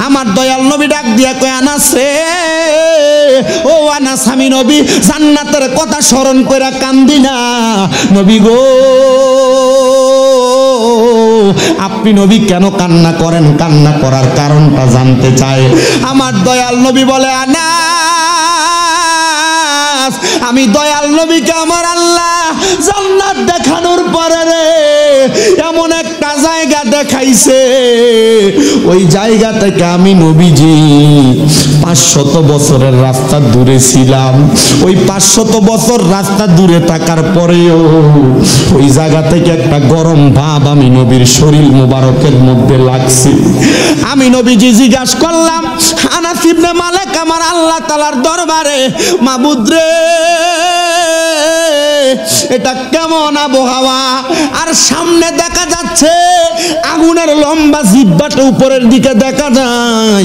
আমার দয়াল নবী ডাক দিয়া কয় আনাস রে, ও আনাস আমি নবী জান্নাতের কথা স্মরণ কইরা কান্দি না নবী গো। আপনি নবী কেন কান্না করেন? কান্না করার কারণটা জানতে চায়। আমার দয়াল নবী বলে আনাস আমি দয়াল নবীকে আমার আল্লাহ জান্নাত দেখানোর পরে রে এমন একটা জায়গা দেখাইছে, ওই জায়গা থেকে আমি নবীজি 500 বছরের রাস্তা দূরে ছিলাম। ওই 500 বছর রাস্তা দূরে থাকার পরেও ওই জায়গা থেকে একটা গরম ভাব আমি নবীর শরীর মোবারকের মধ্যে লাগছে। আমি নবীজি জিজ্ঞাসা করলাম আনাস ইবনে মালিক আমার আল্লাহ তাআলার দরবারে, মাবুদ রে এটা কেমন আবহাওয়া? আর সামনে দেখা যাচ্ছে আগুনের লম্বা জিহ্বাটা উপরের দিকে দেখা যায়।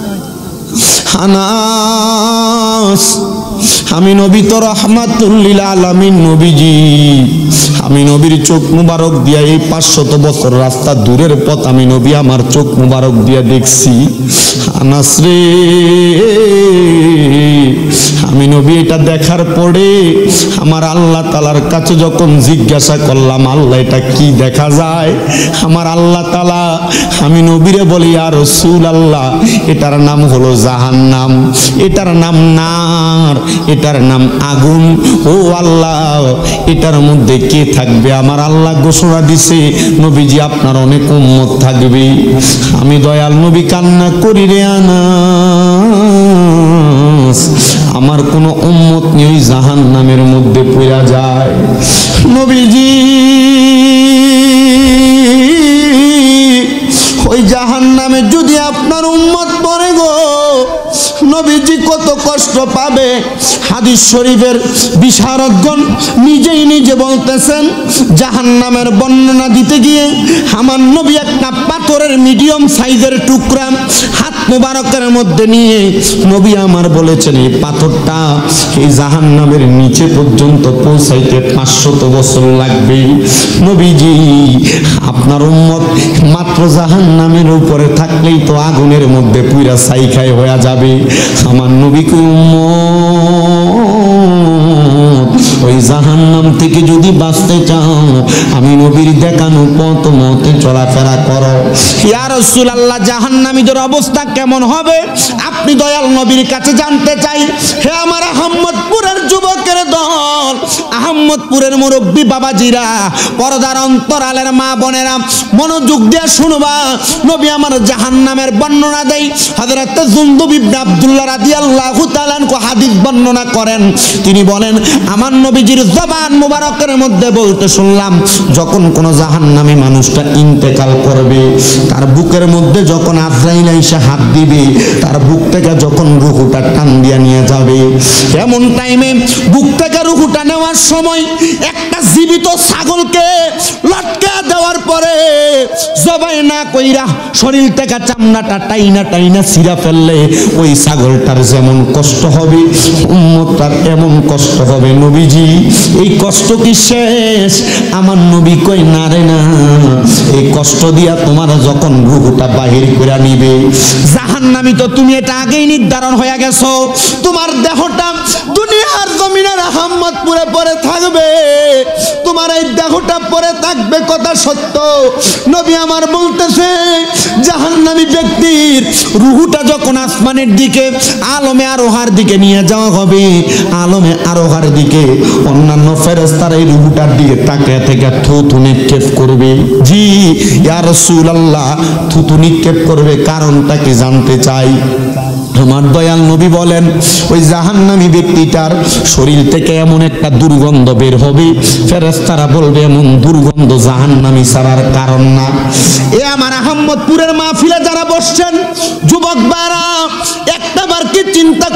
আনাস আমি নবী তো রাহমাতুল লিল আলামিন নবীজি, আমি নবীর চোখ মুবারক দিয়া এই 500 বছর রাস্তা দূরের পথ আমি নবী আমার চোখ মুবারক দিয়া দেখছি। আনাস রে আমি নবী এটা দেখার পরে আমার আল্লাহ তাআলার কাছে যখন জিজ্ঞাসা করলাম আল্লাহ এটা কি দেখা যায়, আমার আল্লাহ তাআলা আমি নবীরে বলি ইয়া রাসূলুল্লাহ এটার নাম হলো জাহান্নাম, এটার নাম নার, এটার নাম আগুন। ও আল্লাহ এটার মধ্যে কে থাকবে? আমার আল্লাহ ঘোষণা দিছে নবীজি আপনার অনেক উম্মত থাকবে। আমি দয়াল নবী কান্না করি রে আনাস আমার কোন উম্মত নেই জাহান্নামের মধ্যে পড়া যায়। নবীজি ওই জাহান্নামে যদি আপনার উম্মত পড়ে গো নবীজি কত কষ্ট পাবে। হাদিস শরীফের বিশারদগণ নিজেই নিজে বলতেছেন জাহান্নামের বর্ণনা দিতে গিয়ে আমার নবী একটা পাথরের মিডিয়াম সাইজের টুকরা হাত মোবারকের মধ্যে নিয়ে নবী আমার বলেছেন এই পাথরটা এই জাহান্নামের নিচে পর্যন্ত পৌঁছাইতে 500 বছর লাগবে। নবীজি আপনার উম্মত মাত্র জাহান্নামের উপরে থাকলেই তো আগুনের মধ্যে পুরা ছাইখাই হয়ে যাবে। আমার নবীকে উম্মত ওই জাহান্নাম থেকে যদি বাঁচতে চাও আমি নবীর দেখানো পথ মতে চলাফেরা করো। ইয়া রাসূলুল্লাহ জাহান্নামীদের অবস্থা কেমন হবে আপনি দয়াল নবীর কাছে জানতে চাই। হে আমার আহমদপুরের যুবকের দল, আহমদপুরের মুরব্বী বাবাজিরা, পর্দার অন্তরালের মা বোনেরা মনোযোগ দিয়ে শুনবা। নবী আমার জাহান্নামের বর্ণনা দেই। হযরত জুনদুব ইবনে আব্দুল্লাহ রাদিয়াল্লাহু তাআলা আনহু হাদিস বর্ণনা করেন। তিনি বলেন আমার নবীজির জবান মুবারকের মধ্যে বলতে শুনলাম যখন কোন জাহান্নামী মানুষটা ইন্তেকাল করবে তার বুকের মধ্যে যখন আজরাইল এসে হাত দিবে তার বুক থেকে যখন রূহটা টান দিয়ে নিয়ে যাবে এমন টাইমে বুক থেকে রূহটা নেওয়ার সময় একটা জীবিত ছাগলকে লটকে দেওয়ার পরে জবাই না কইরা শরীর থেকে চামড়াটা টাইনা টাইনা ছিঁড়া ফেললে ওই ছাগলটার যেমন কষ্ট হবে উম্মতটার এমন কষ্ট হবে। নবীজি এই কষ্ট কি শেষ? আমার নবী কই না রে না, এই কষ্ট দিয়া তোমার যখন রূহটা বাহির করে নিবে জাহান্নামী তো তুমি এটা আগেই নির্ধারণ হয়ে গেছো। তোমার দেহটা দুনিয়ার জমিনের আহমদপুরে পড়ে থাকবে, তোমার এই দেহটা পড়ে থাকবে কথা সত্য। নবী আমার বলতেছে জাহান্নামী ব্যক্তির রূহটা যখন আসমানের দিকে আলমে আরোহার দিকে নিয়ে যাওয়া হবে, আলমে আরোহার দিকে অন্যান্য ফেরেশতারা এই রূহটার দিকে তাকিয়ে থেকে থুতু নিক্ষেপ করবে। জি ইয়া রাসূলুল্লাহ থুতু নিক্ষেপ করবে, কারণটা কি জানতে চাই। আমার দয়াল নবী বলেন ওই জাহান্নামী ব্যক্তিটার শরীর থেকে এমন একটা দুর্গন্ধ বের হবে ফেরেশতারা বলবে এমন দুর্গন্ধ জাহান্নামী ছাড়ার কারণ না। এ আমার আহমদপুরের মাহফিলে যারা বসছেন যুবক বারা একটাবার কি চিন্তা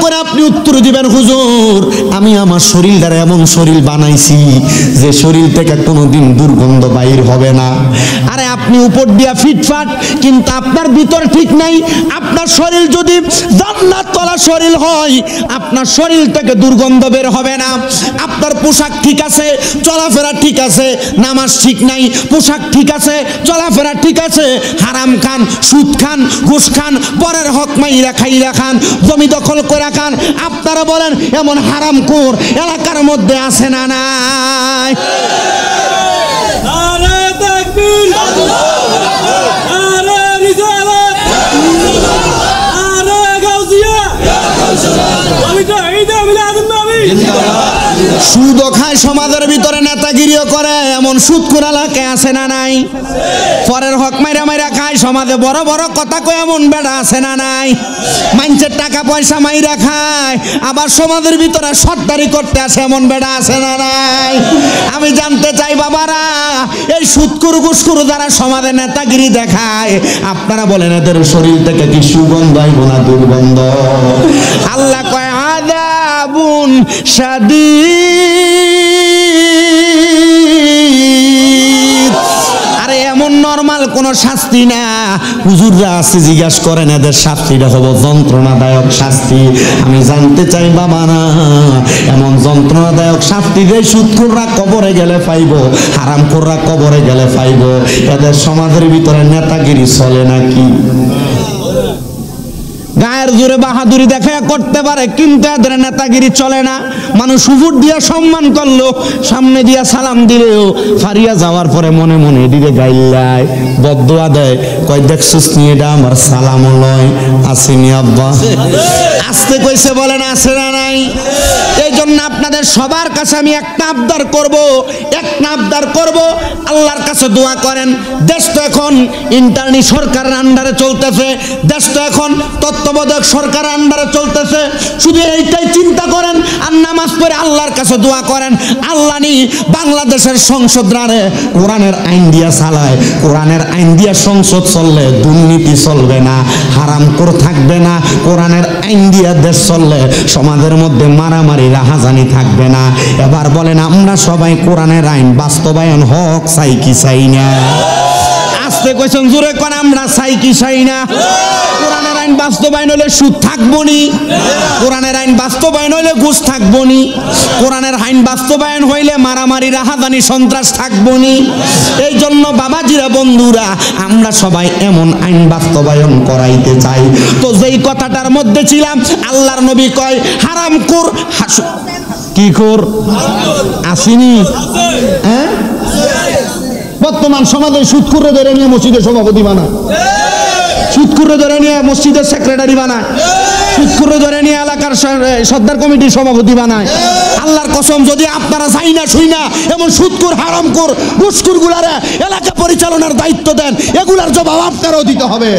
করে আপনি উত্তর দিবেন, হুজুর আমি আমার শরীরটারে এমন শরীর বানাইছি যে শরীর থেকে কোনোদিন দুর্গন্ধ বাইর হবে না। আরে আপনি উপর দিয়া ফিটফাট, কিন্তু আপনার ভিতর ঠিক নাই। আপনার শরীর যদি জান্নাত তলা শরীর হয়, আপনার শরীর থেকে দুর্গন্ধ বের হবে না। আপনার পোশাক ঠিক আছে, চলাফেরা ঠিক আছে, নামাজ ঠিক নাই, পোশাক ঠিক আছে, চলাফেরা ঠিক আছে, হারাম খান, সুদ খান, ঘুষ খান, পরের হক মাইরা খাইরা খান, জমি দখল করে খান। আপনারা বলেন এমন হারামখোর এলাকার মধ্যে আছে না নাই? নারে তাকবীর, নারে রিসালাত, নারে গাউসিয়া, আমি তো এই যে মিলাদুন নবী। সুদও খায়, সমাজের ভিতরে নেতাগিরিও করে, এমন সুদখোর এলাকায় আছে না নাই? পরের হক মাইরা মাইরা খায়, সমাজে বড় বড় কথা কয় এমন বেড়া আছে না নাই? মানুষের টাকা পয়সা মাইরা খায়, আবার সমাজের ভিতরে সর্দারি করতে আসে এমন বেড়া আছে না নাই? আমি জানতে চাই বাবারা, এই সুদখোর ঘুষখোর যারা সমাজে নেতাগিরি দেখায়, আপনারা বলেন এদের শরীর থেকে কি সুগন্ধ আইব না দুর্গন্ধ? আল্লাহ কয় আযাবুন শাদীদ। আরে এমন নরমাল কোন শাস্তি না। হুজুররা আছে, জিজ্ঞাসা করেন এদের শাস্তিটা হলো যন্ত্রণাদায়ক শাস্তি। আমি জানতে চাই বাবারা, এমন যন্ত্রণাদায়ক শাস্তি যে সুদখোররা কবরে গেলে পাইব, হারামখোররা কবরে গেলে পাইব। এদের সমাজের ভিতরে নেতাগিরি চলে নাকি? গায়ের জোরে বাহাদুরি দেখা করতে পারে, কিন্তু এদের নেতাগিরি চলে না। মানুষ উপর দিয়া সম্মান করলো, সামনে দিয়া সালাম দিলেও ফারিয়া যাওয়ার পরে মনে মনে দিকে গাইলায় বদদোয়া দেয়, কয় দেখছিস নি এটা আমার সালাম লয়, আসেনি আব্বা? আসতে কইছে বলেন আছে না নাই? এই জন্য আপনাদের সবার কাছে আমি একটা আবদার করব, আল্লাহর কাছে দোয়া করেন। দেশ তো এখন ইন্টারনি সরকারের আন্ডারে চলতেছে, দেশ তো এখন তত্ত্বাবধায়ক সরকারের আন্ডারে চলতেছে। শুধু এইটাই চিন্তা করেন আর নামাজ পড়ে আল্লাহর কাছে দোয়া করেন, আল্লাহ নি বাংলাদেশের সংসদরারে কোরআনের আইন দিয়া চালায়। কোরআনের আইন দিয়া সংসদ চললে দুর্নীতি চলবে না, হারামখোর থাকবে না। কোরআনের আইন দিয়া দেশ চললে সমাজের মধ্যে মারামারি রাহাজানি থাকবে না। এবার বলেন আমরা সবাই কোরআনের আইন বাস্তবায়ন হক চাই কি চাই না? আসতে কইছেন জোরে কোন আমরা চাই কি চাই না? কোরআনের আইন বাস্তবায়ন হলে সুদ থাকবো নি, কোরআনের আইন বাস্তবায়ন হইলে ঘুষ থাকবো নি, কোরআনের আইন বাস্তবায়ন হইলে মারামারি রাহাজানি সন্ত্রাস থাকবো নি। এই জন্য বাবাজিরা বন্ধুরা, আমরা সবাই এমন আইন বাস্তবায়ন করাইতে চাই। তো যেই কথাটার মধ্যে ছিলাম, আল্লাহর নবী কয় হারামখোর কি খোর আসেনি? হ্যাঁ, বর্তমান সমাজে সুদখোররে ধরে নিয়ে মসজিদের সভাপতি বানায়, সুদখোররে ধরে নিয়ে মসজিদের সেক্রেটারি বানায়, সুদখোররে ধরে নিয়ে এলাকার সর্দার কমিটির সভাপতি বানায়। আল্লাহর কসম, যদি আপনারা চাই না শুই না এমন সুদখোর হারামখোর ঘুষখোর গুলারে এলাকা পরিচালনার দায়িত্ব দেন, এগুলার জবাব আপনারাও দিতে হবে।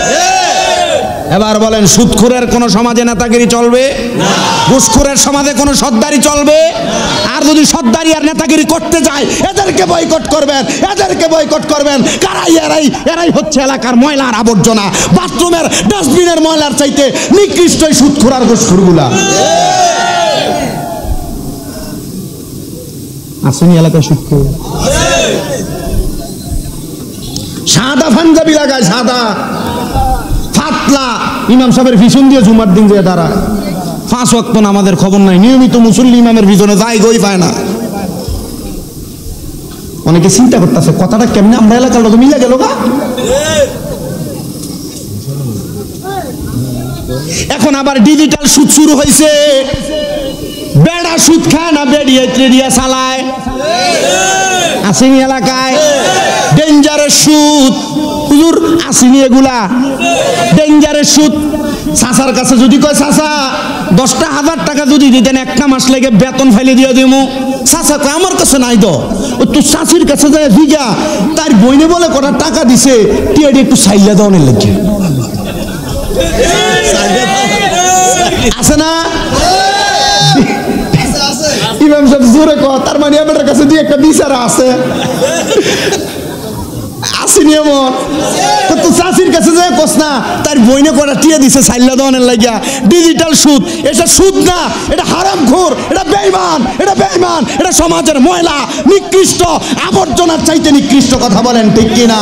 এবার বলেন, সুদখোরের কোন সমাজে নেতাগিরি চলবে না? ঘুষখোরের সমাজে কোন সর্দারি চলবে? আর যদি সর্দারি আর নেতাগিরি করতে যায়, এদেরকে বয়কট করবেন, এদেরকে বয়কট করবেন। কারাই এরাই হচ্ছে এলাকার ময়লার আবর্জনা, বাথরুমের ডাস্টবিনের ময়লার চাইতে নিকৃষ্ট সুদখোর আর ঘুষখোরগুলা। আসেনি এলাকার সুদখোর? সাদা পাঞ্জাবি লাগায়, সাদা ফাতলা, ইমাম সাহেবের পিছন দিয়ে জুমার দিন যে দাঁড়ায়, 5 ওয়াক্ত নামাজের খবর নাই, নিয়মিত মুসল্লি ইমামের পিছনে যায় গই পায় না। অনেকে চিন্তা করতেছে কথাটা কেমনে আমরা এলাকার লোক মিলে গেল গা। এখন আবার ডিজিটাল সুদ শুরু হয়েছে, বেড়া সুদ খায় না বেড়িয়া চালায়, আসেনি এলাকায়? ডেঞ্জারের সুদ, হুজুর আসেনি এগুলা? ডেঞ্জারের সুদ। চাচার কাছে যদি কয় চাচা 10,000 টাকা যদি দিতেন, একটা মাস লেগে বেতন ফাইলে দিয়ে দিমু, চাচা কয় আমার কাছে নাই তো। তো চাচির কাছে যায় ভিজা, তার বইনে বলে কটা টাকা দিছে, টিয়াডি একটু সাইলা দেওয়ানের লাগে আছে না? ইমাম সাহেব জোরে কয়, তার মানে আমার কাছে দিয়ে একটা বিচারা আছে, আসেনি এমন? তো চাচির কাছে কাছে যে কস না তার বইনে কটা টিয়া দিছে সাইল্লা দনের লাগিয়া ডিজিটাল সুদ, এটা সুদ না, এটা হারামখোর, এটা বেঈমান, এটা সমাজের ময়লা, নিকৃষ্ট, আবর্জনার চাইতে নিকৃষ্ট। কথা বলেন ঠিক কিনা?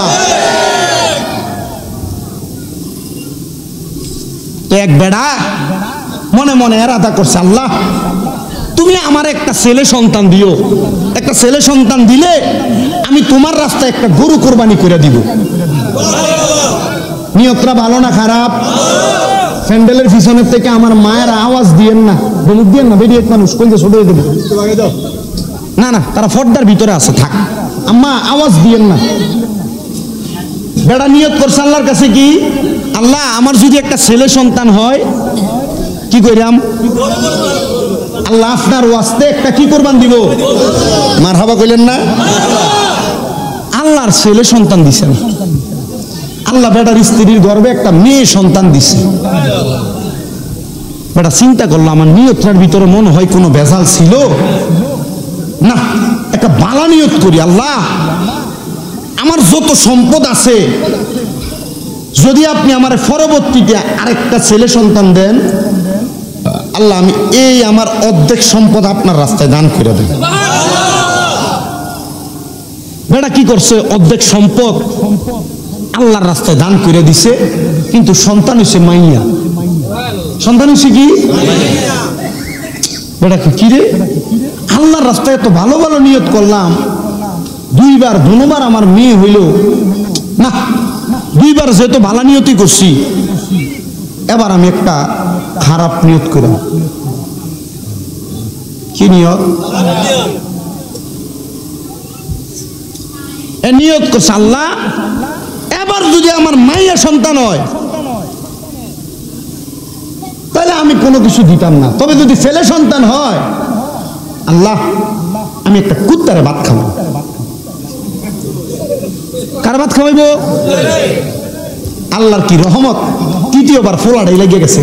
তো এক বেড়া মনে মনে এরাদা করছে, আল্লাহ তুমি আমার একটা ছেলে সন্তান দিও, একটা ছেলে সন্তান দিলে আমি তোমার রাস্তায় একটা গরু কোরবানি করে দিব। নিয়তটা ভালো না খারাপ? স্যান্ডেলের পিছনের থেকে আমার মায়ের আওয়াজ দিয়েন না, বলুক দিয়েন না, বেরিয়ে মানুষ কইতে ছোট হয়ে দেবে না, না তারা ফর্দার ভিতরে আছে, থাক আম্মা আওয়াজ দিয়েন না। বেড়া নিয়ত করছে আল্লাহর কাছে কি, আল্লাহ আমার যদি একটা ছেলে সন্তান হয় কি কইরাম, আল্লাহ আপনার ওয়াস্তে একটা কি কোরবান দিব। মারহাবা কইলেন না? আল্লাহর ছেলে সন্তান দিছেন, আল্লাহ বেটার স্ত্রীর গর্ভে একটা মেয়ে সন্তান দিছে। বেটা চিন্তা করলো আমার নিয়তটার ভিতরে মনে হয় কোনো ভেজাল ছিল না, একটা বালা নিয়ত করি, আল্লাহ আমার যত সম্পদ আছে যদি আপনি আমার পরবর্তীতে আরেকটা ছেলে সন্তান দেন, আল্লাহ আমি এই আমার অর্ধেক সম্পদ আপনার রাস্তায় দান করে দেন। বেটা কি করছে, অর্ধেক সম্পদ আল্লাহর রাস্তায় দান করে দিছে, কিন্তু সন্তান হইছে মাইয়া। সন্তান হইছে কি? বেটা কি রে, আল্লাহর রাস্তায় এত ভালো ভালো নিয়ত করলাম, দুইবার দুবার আমার মেয়ে হইল না, দুইবার যেহেতু ভালো নিয়তই করছি, এবার আমি একটা খারাপ নিয়ত করলাম। কি নিয়ত? এ নিয়ত করছে আল্লাহ এবার যদি আমার মাইয়া সন্তান হয় তাহলে আমি কোনো কিছু দিতাম না, তবে যদি ছেলে সন্তান হয় আল্লাহ আমি একটা কুত্তারে ভাত খাবো। কার ভাত খাওয়াইব? আল্লাহর কি রহমত, তৃতীয়বার ফোলাটাই লেগে গেছে।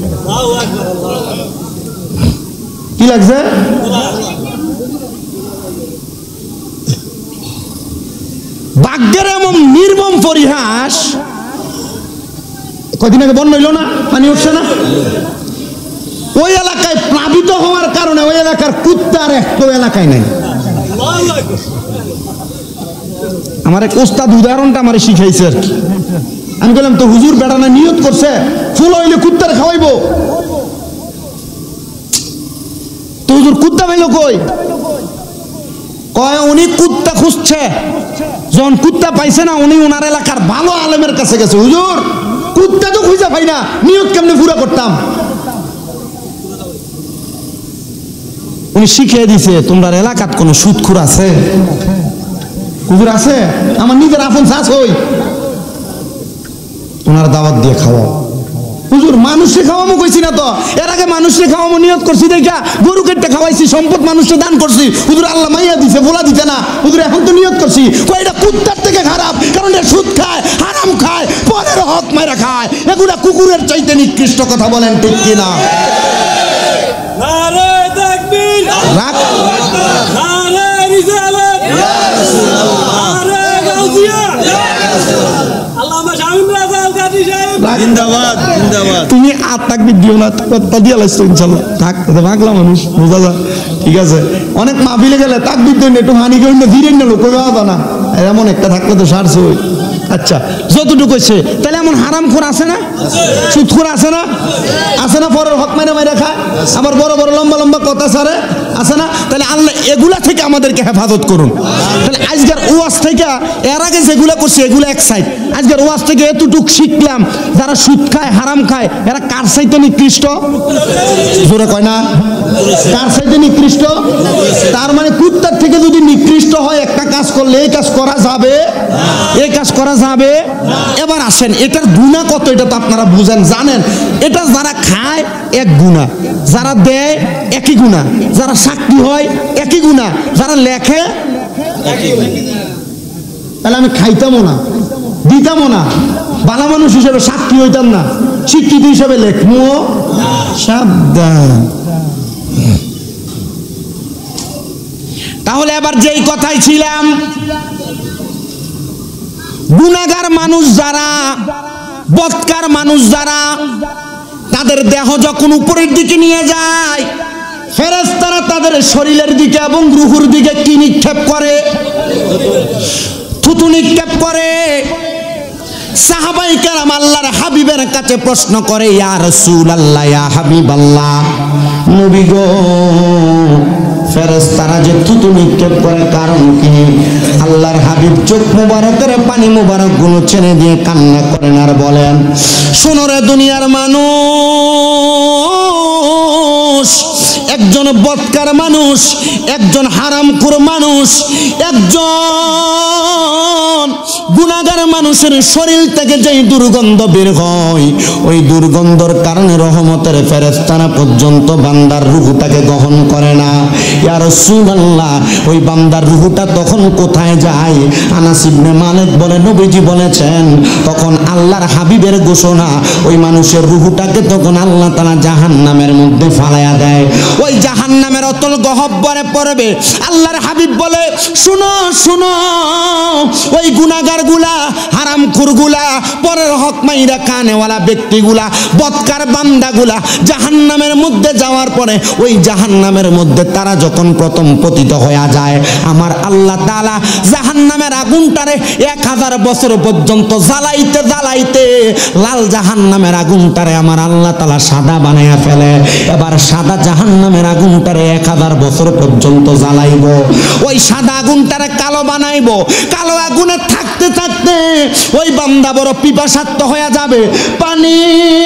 কি লাগছে? ভাগ্যের এমন নির্মম পরিহাস। কদিন আগে বন্যা হইল না, পানি উঠছে না, ওই এলাকায় প্লাবিত হওয়ার কারণে ওই এলাকার কুত্তার একটা এলাকায় নাই। আমার এক ওস্তাদ উদাহরণটা আমার শিখাইছে আর কি। আমি বললাম তো হুজুর বেটা না নিয়ত করছে ফুল হইলে কুত্তার খাওয়াইবো, তো হুজুর কুত্তা পাইল কই? কয় উনি কুত্তা খুঁজছে, যখন কুত্তা পাইছে না উনি ওনার এলাকার ভালো আলেমের কাছে গেছে, হুজুর কুত্তা তো খুঁজে পাই না, নিয়ত কেমনে পুরা করতাম? উনি শিখিয়ে দিছে তোমরা এলাকাত কোন সুদখোর আছে? হুজুর আছে, আমার নিজের আপন শাস হই, ওনার দাওয়াত দিয়ে খাওয়াও। হুজুর মানুষে খাওয়ামো কইছি না তো, এর আগে মানুষে খাওয়ামো নিয়ত করছি দেখা গরু কেটে খাওয়াইছি, সম্পদ মানুষকে দান করছি, হুজুর আল্লাহ মাইয়া দিছে বলা দিতে না, হুজুর এখন তো নিয়ত করছি। কই এটা কুত্তার থেকে খারাপ, কারণ এটা সুদ খায়, হারাম খায়, পরের হক মাইরা খায়, এগুলা কুকুরের চাইতে নিকৃষ্ট। কথা বলেন ঠিক কিনা? নারে তাকবীর, রাখ নারে রিসালাত, ইয়া রাসূলুল্লাহ, নারে গাউসিয়া, ইয়া রাসূলুল্লাহ, আল্লামা শামীম রাজা আল কাদি সাহেব জিন্দাবাদ, জিন্দাবাদ। তুমি আর তাকবীর দিও না, কথা দিয়ে লাইছো ইনশাআল্লাহ, থাক তো ভাগলা মানুষ বোঝা যায়, ঠিক আছে। অনেক মাহফিলে গেলে তাকবীর দেন একটু হানি করেন না, ধীরে না লোক বাবা না, এমন একটা থাকলে তো সারছে ওই। আচ্ছা যতটুকু হয়েছে তাহলে এমন হারামখোর আছে না, সুদখোর আছে না, আছে না, পরের হক মাইরা মাইরা খায়, আবার বড় বড় লম্বা লম্বা কথা সারে, আছে না? তাহলে আল্লাহ এগুলা থেকে আমাদেরকে হেফাজত করুন। তাহলে আজকের ওয়াজ থেকে এর আগে যেগুলা করছে এগুলো এক সাইড, আজকের ওয়াজ থেকে এতটুক শিখলাম যারা সুদ খায় হারাম খায় এরা কার চাইতে নিকৃষ্ট? জোরে কয় না, কার চাইতে নিকৃষ্ট? তার মানে কুত্তার থেকে যদি নিকৃষ্ট হয় একটা কাজ করলে এই কাজ করা যাবে, এই কাজ করা যাবে। এবার আসেন এটার গুনাহ কত, এটা তো আপনারা বুঝেন জানেন। এটা যারা খায় এক গুনাহ, যারা দেয় একই গুনাহ, যারা সাক্ষী হয় একই গুনাহ, যারা লেখে একই গুনাহ। তাহলে আমি খাইতামও না, দিতামও না, ভালো মানুষ হিসেবে সাক্ষী হইতাম না, স্বীকৃতি হিসেবে লেখমো সাবধান। তাহলে এবার যেই কথাই ছিলাম, গুনাহগার মানুষ যারা বদকার মানুষ যারা, তাদের দেহ যখন উপরের দিকে নিয়ে যায়, ফেরেশতারা তাদের শরীরের দিকে এবং রূহুর দিকে কি নিক্ষেপ করে? থুতু নিক্ষেপ করে। সাহাবায়ে কেরাম আল্লাহর হাবিবের কাছে প্রশ্ন করে, ইয়া রাসূলুল্লাহ, ইয়া হাবিবাল্লাহ, নবী গো, ফেরেশতারা যে থুতু নিক্ষেপ করে কারণ কি? আল্লাহর হাবিব চোখ মোবারকের পানি মোবারক গুলো ছেড়ে দিয়ে কান্না করেন আর বলেন, শোনো রে দুনিয়ার মানুষ, একজন বদকার মানুষ, একজন হারামখোর মানুষ, একজন গুনাহগার মানুষের শরীর থেকে যেই দুর্গন্ধ বের হয়, ওই দুর্গন্ধর কারণে রহমতের ফেরেশতারা পর্যন্ত বান্দার রূহটাকে গ্রহণ করে না। ইয়া রাসূলুল্লাহ, ওই বান্দার রূহটা তখন কোথায় যায়? আনাস ইবনে মালিক বলে, নবীজি বলেছেন, তখন আল্লাহর হাবিবের ঘোষণা, ওই মানুষের রূহটাকে তখন আল্লাহ তাআলা জাহান্নামের মধ্যে ফালায়া দেয়। ওই জাহান্নামের অতল গহ্বরে পড়বে। আল্লাহর হাবিব বলে, শুনো শুনো, ওই গুনাহগার গুলা, হারামখোর গুলা, পরের হক মাইরা কানেওয়ালা ব্যক্তিগুলা, বদকার বান্দাগুলা জাহান্নামের মধ্যে যাওয়ার পরে, ওই জাহান্নামের মধ্যে তারা যখন প্রথম পতিত হয়ে যায়, আমার আল্লাহ তাআলা জাহান্নামের আগুনটারে 1000 বছর পর্যন্ত জ্বালাইতে জ্বালাইতে লাল জাহান্নামের আগুনটারে আমার আল্লাহ তাআলা সাদা বানায়া ফেলে। এবার সাদা জাহান্নামের আগুনটারে 1000 বছর পর্যন্ত জ্বালাইব, ওই সাদা আগুনটারে কালো বানাইব। কালো আগুনে থাকতে থাকতে ওই বান্দা বড় পিপাসার্ত হয়ে যাবে, পানি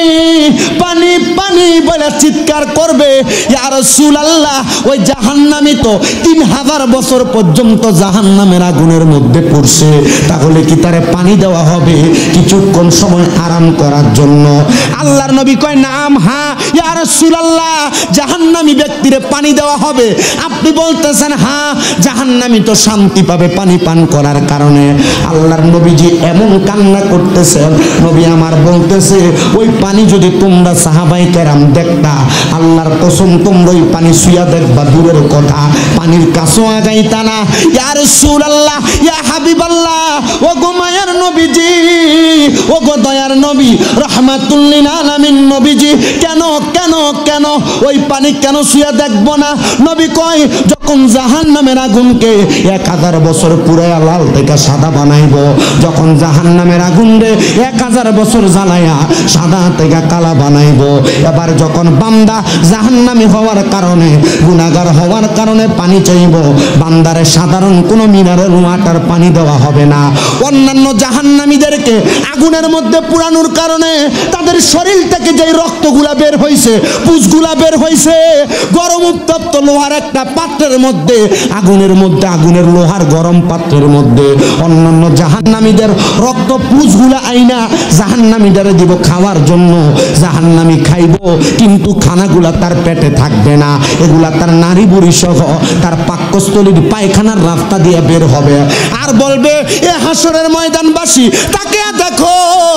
পানি পানি বলে চিৎকার করবে, ইয়া রাসূলুল্লাহ, ওই জাহান্নামী তো 3000 বছর পর্যন্ত জাহান্নামের আগুনের মধ্যে পড়ছে, তাহলে কি তারে পানি দেওয়া হবে কিছুক্ষণ সময় আরাম করার জন্য? আল্লাহর নবী কয়, নাম, হ্যাঁ ইয়া রাসূলুল্লাহ, জাহান্নামী ব্যক্তিরে পানি দেওয়া হবে। আপনি বলতেছেন হ্যাঁ, জাহান্নামী তো শান্তি পাবে পানি পান করার কারণে। আল্লাহর নবীজি এমন কান্না করতেছেন, নবী আমার বলতেছে, ওই পানি যদি তোমরা সাহাবায়ে কেরাম দেখতা, আল্লাহর কসম তোমরা ওই পানি সুইয়া দেখবা দূরের কথা, পানির কাছেও আগাইতা না। ইয়া রাসূলুল্লাহ, ইয়া হাবিবাল্লাহ, ও গো মায়ার নবীজি, ও গো দয়ার নবী, রাহমাতুল লিল আলামিন নবীজি, কেন কেন কেন ওই পানি কেন সুইয়া দেখবো না? নবী কয়, যখন জাহান্নামের আগুনকে 1000 বছর পুরায়া লাল থেকে সাদা বানাইব, যখন জাহান্নামের আগুন রে 1000 বছর জ্বালায়া সাদা থেকে কালা বানাইব, এবার যখন বান্দা জাহান্নামী হওয়ার কারণে, গুনাহগার হওয়ার কারণে পানি চাইব, বান্দারে সাধারণ কোনো মিনারেল ওয়াটার পানি দেওয়া হবে না। অন্যান্য জাহান্নামীদেরকে আগুনের মধ্যে পুরানোর কারণে তাদের শরীর থেকে যে রক্তগুলা বের হইছে, পুঁজগুলা বের হইছে, গরম উত্তপ্ত লোহার একটা পাত্রের মধ্যে, আগুনের মধ্যে, আগুনের লোহার গরম পাত্রের মধ্যে অন্যান্য জাহান্নামীদের রক্ত পুঁজগুলা আইনা জাহান্নামীদের দিব খাওয়ার জন্য। জাহান্নামী খাইব, কিন্তু খানাগুলা তার পেটে থাকবে না, এগুলা তার নারী বুড়ি সহ তার পাকস্থলীর পায়খানার রাস্তা দিয়ে বের হবে, আর বলবে, এ হাসরের ময়দানবাসী, তাকে দেখো,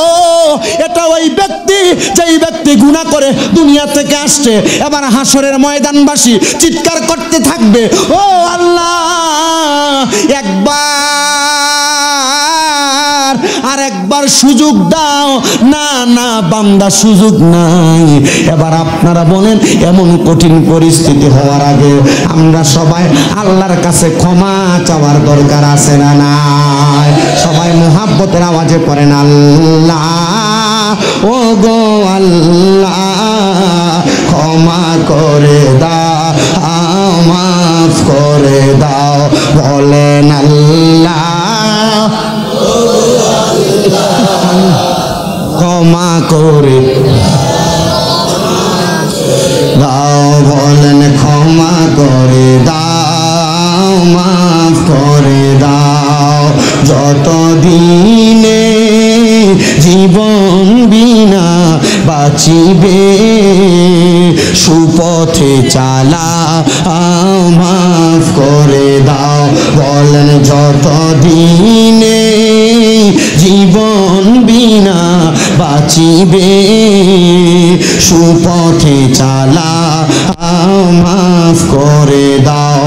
এটা ওই ব্যক্তি যেই ব্যক্তি গুনাহ করে দুনিয়া থেকে আসছে। এবার হাসরের ময়দানবাসী চিৎকার করতে থাকবে, ও আল্লাহ, একবার আর একবার সুযোগ দাও। না না বান্দা, সুযোগ নাই। এবার আপনারা বলেন, এমন কঠিন পরিস্থিতি হওয়ার আগে আমরা সবাই আল্লাহর কাছে ক্ষমা চাওয়ার দরকার আছে না নাই? সবাই মুহাব্বতের আওয়াজে পড়েন, আল্লাহ, ও গো আল্লাহ, ক্ষমা করে দাও, মাফ করে দাও। বলেন আল্লাহ, ক্ষমা করে দাও। বলেন, ক্ষমা করে দাও, মাফ করে দাও। যত দিনে জীবন বিনা বাঁচিবে, সুপথে চালাও, মাফ করে দাও। বলেন, যত দিনে জীবন বিনা বাঁচিবে, সুপথে চালাও, মাফ করে দাও।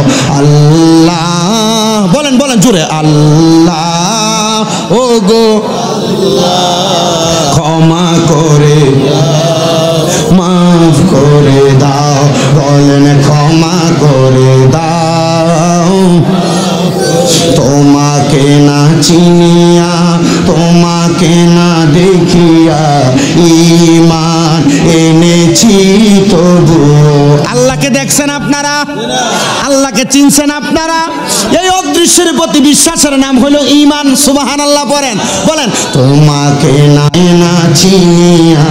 আল্লাহ, বলেন বলেন জোরে, আল্লাহ, ও গো ক্ষমা করে মাফ করে দাও, বলেন ক্ষমা করে দাও। তোমাকে না চিনিয়া, তোমাকে না দেখিয়া ঈমান এনেছি তবু। আল্লাহকে দেখছেন আপনারা? আল্লাহকে চিনছেন আপনারা? এই অদৃশ্যের প্রতি বিশ্বাসের নাম হলো ঈমান। সুবহানাল্লাহ পড়েন, বলেন তোমাকে না চিনিয়া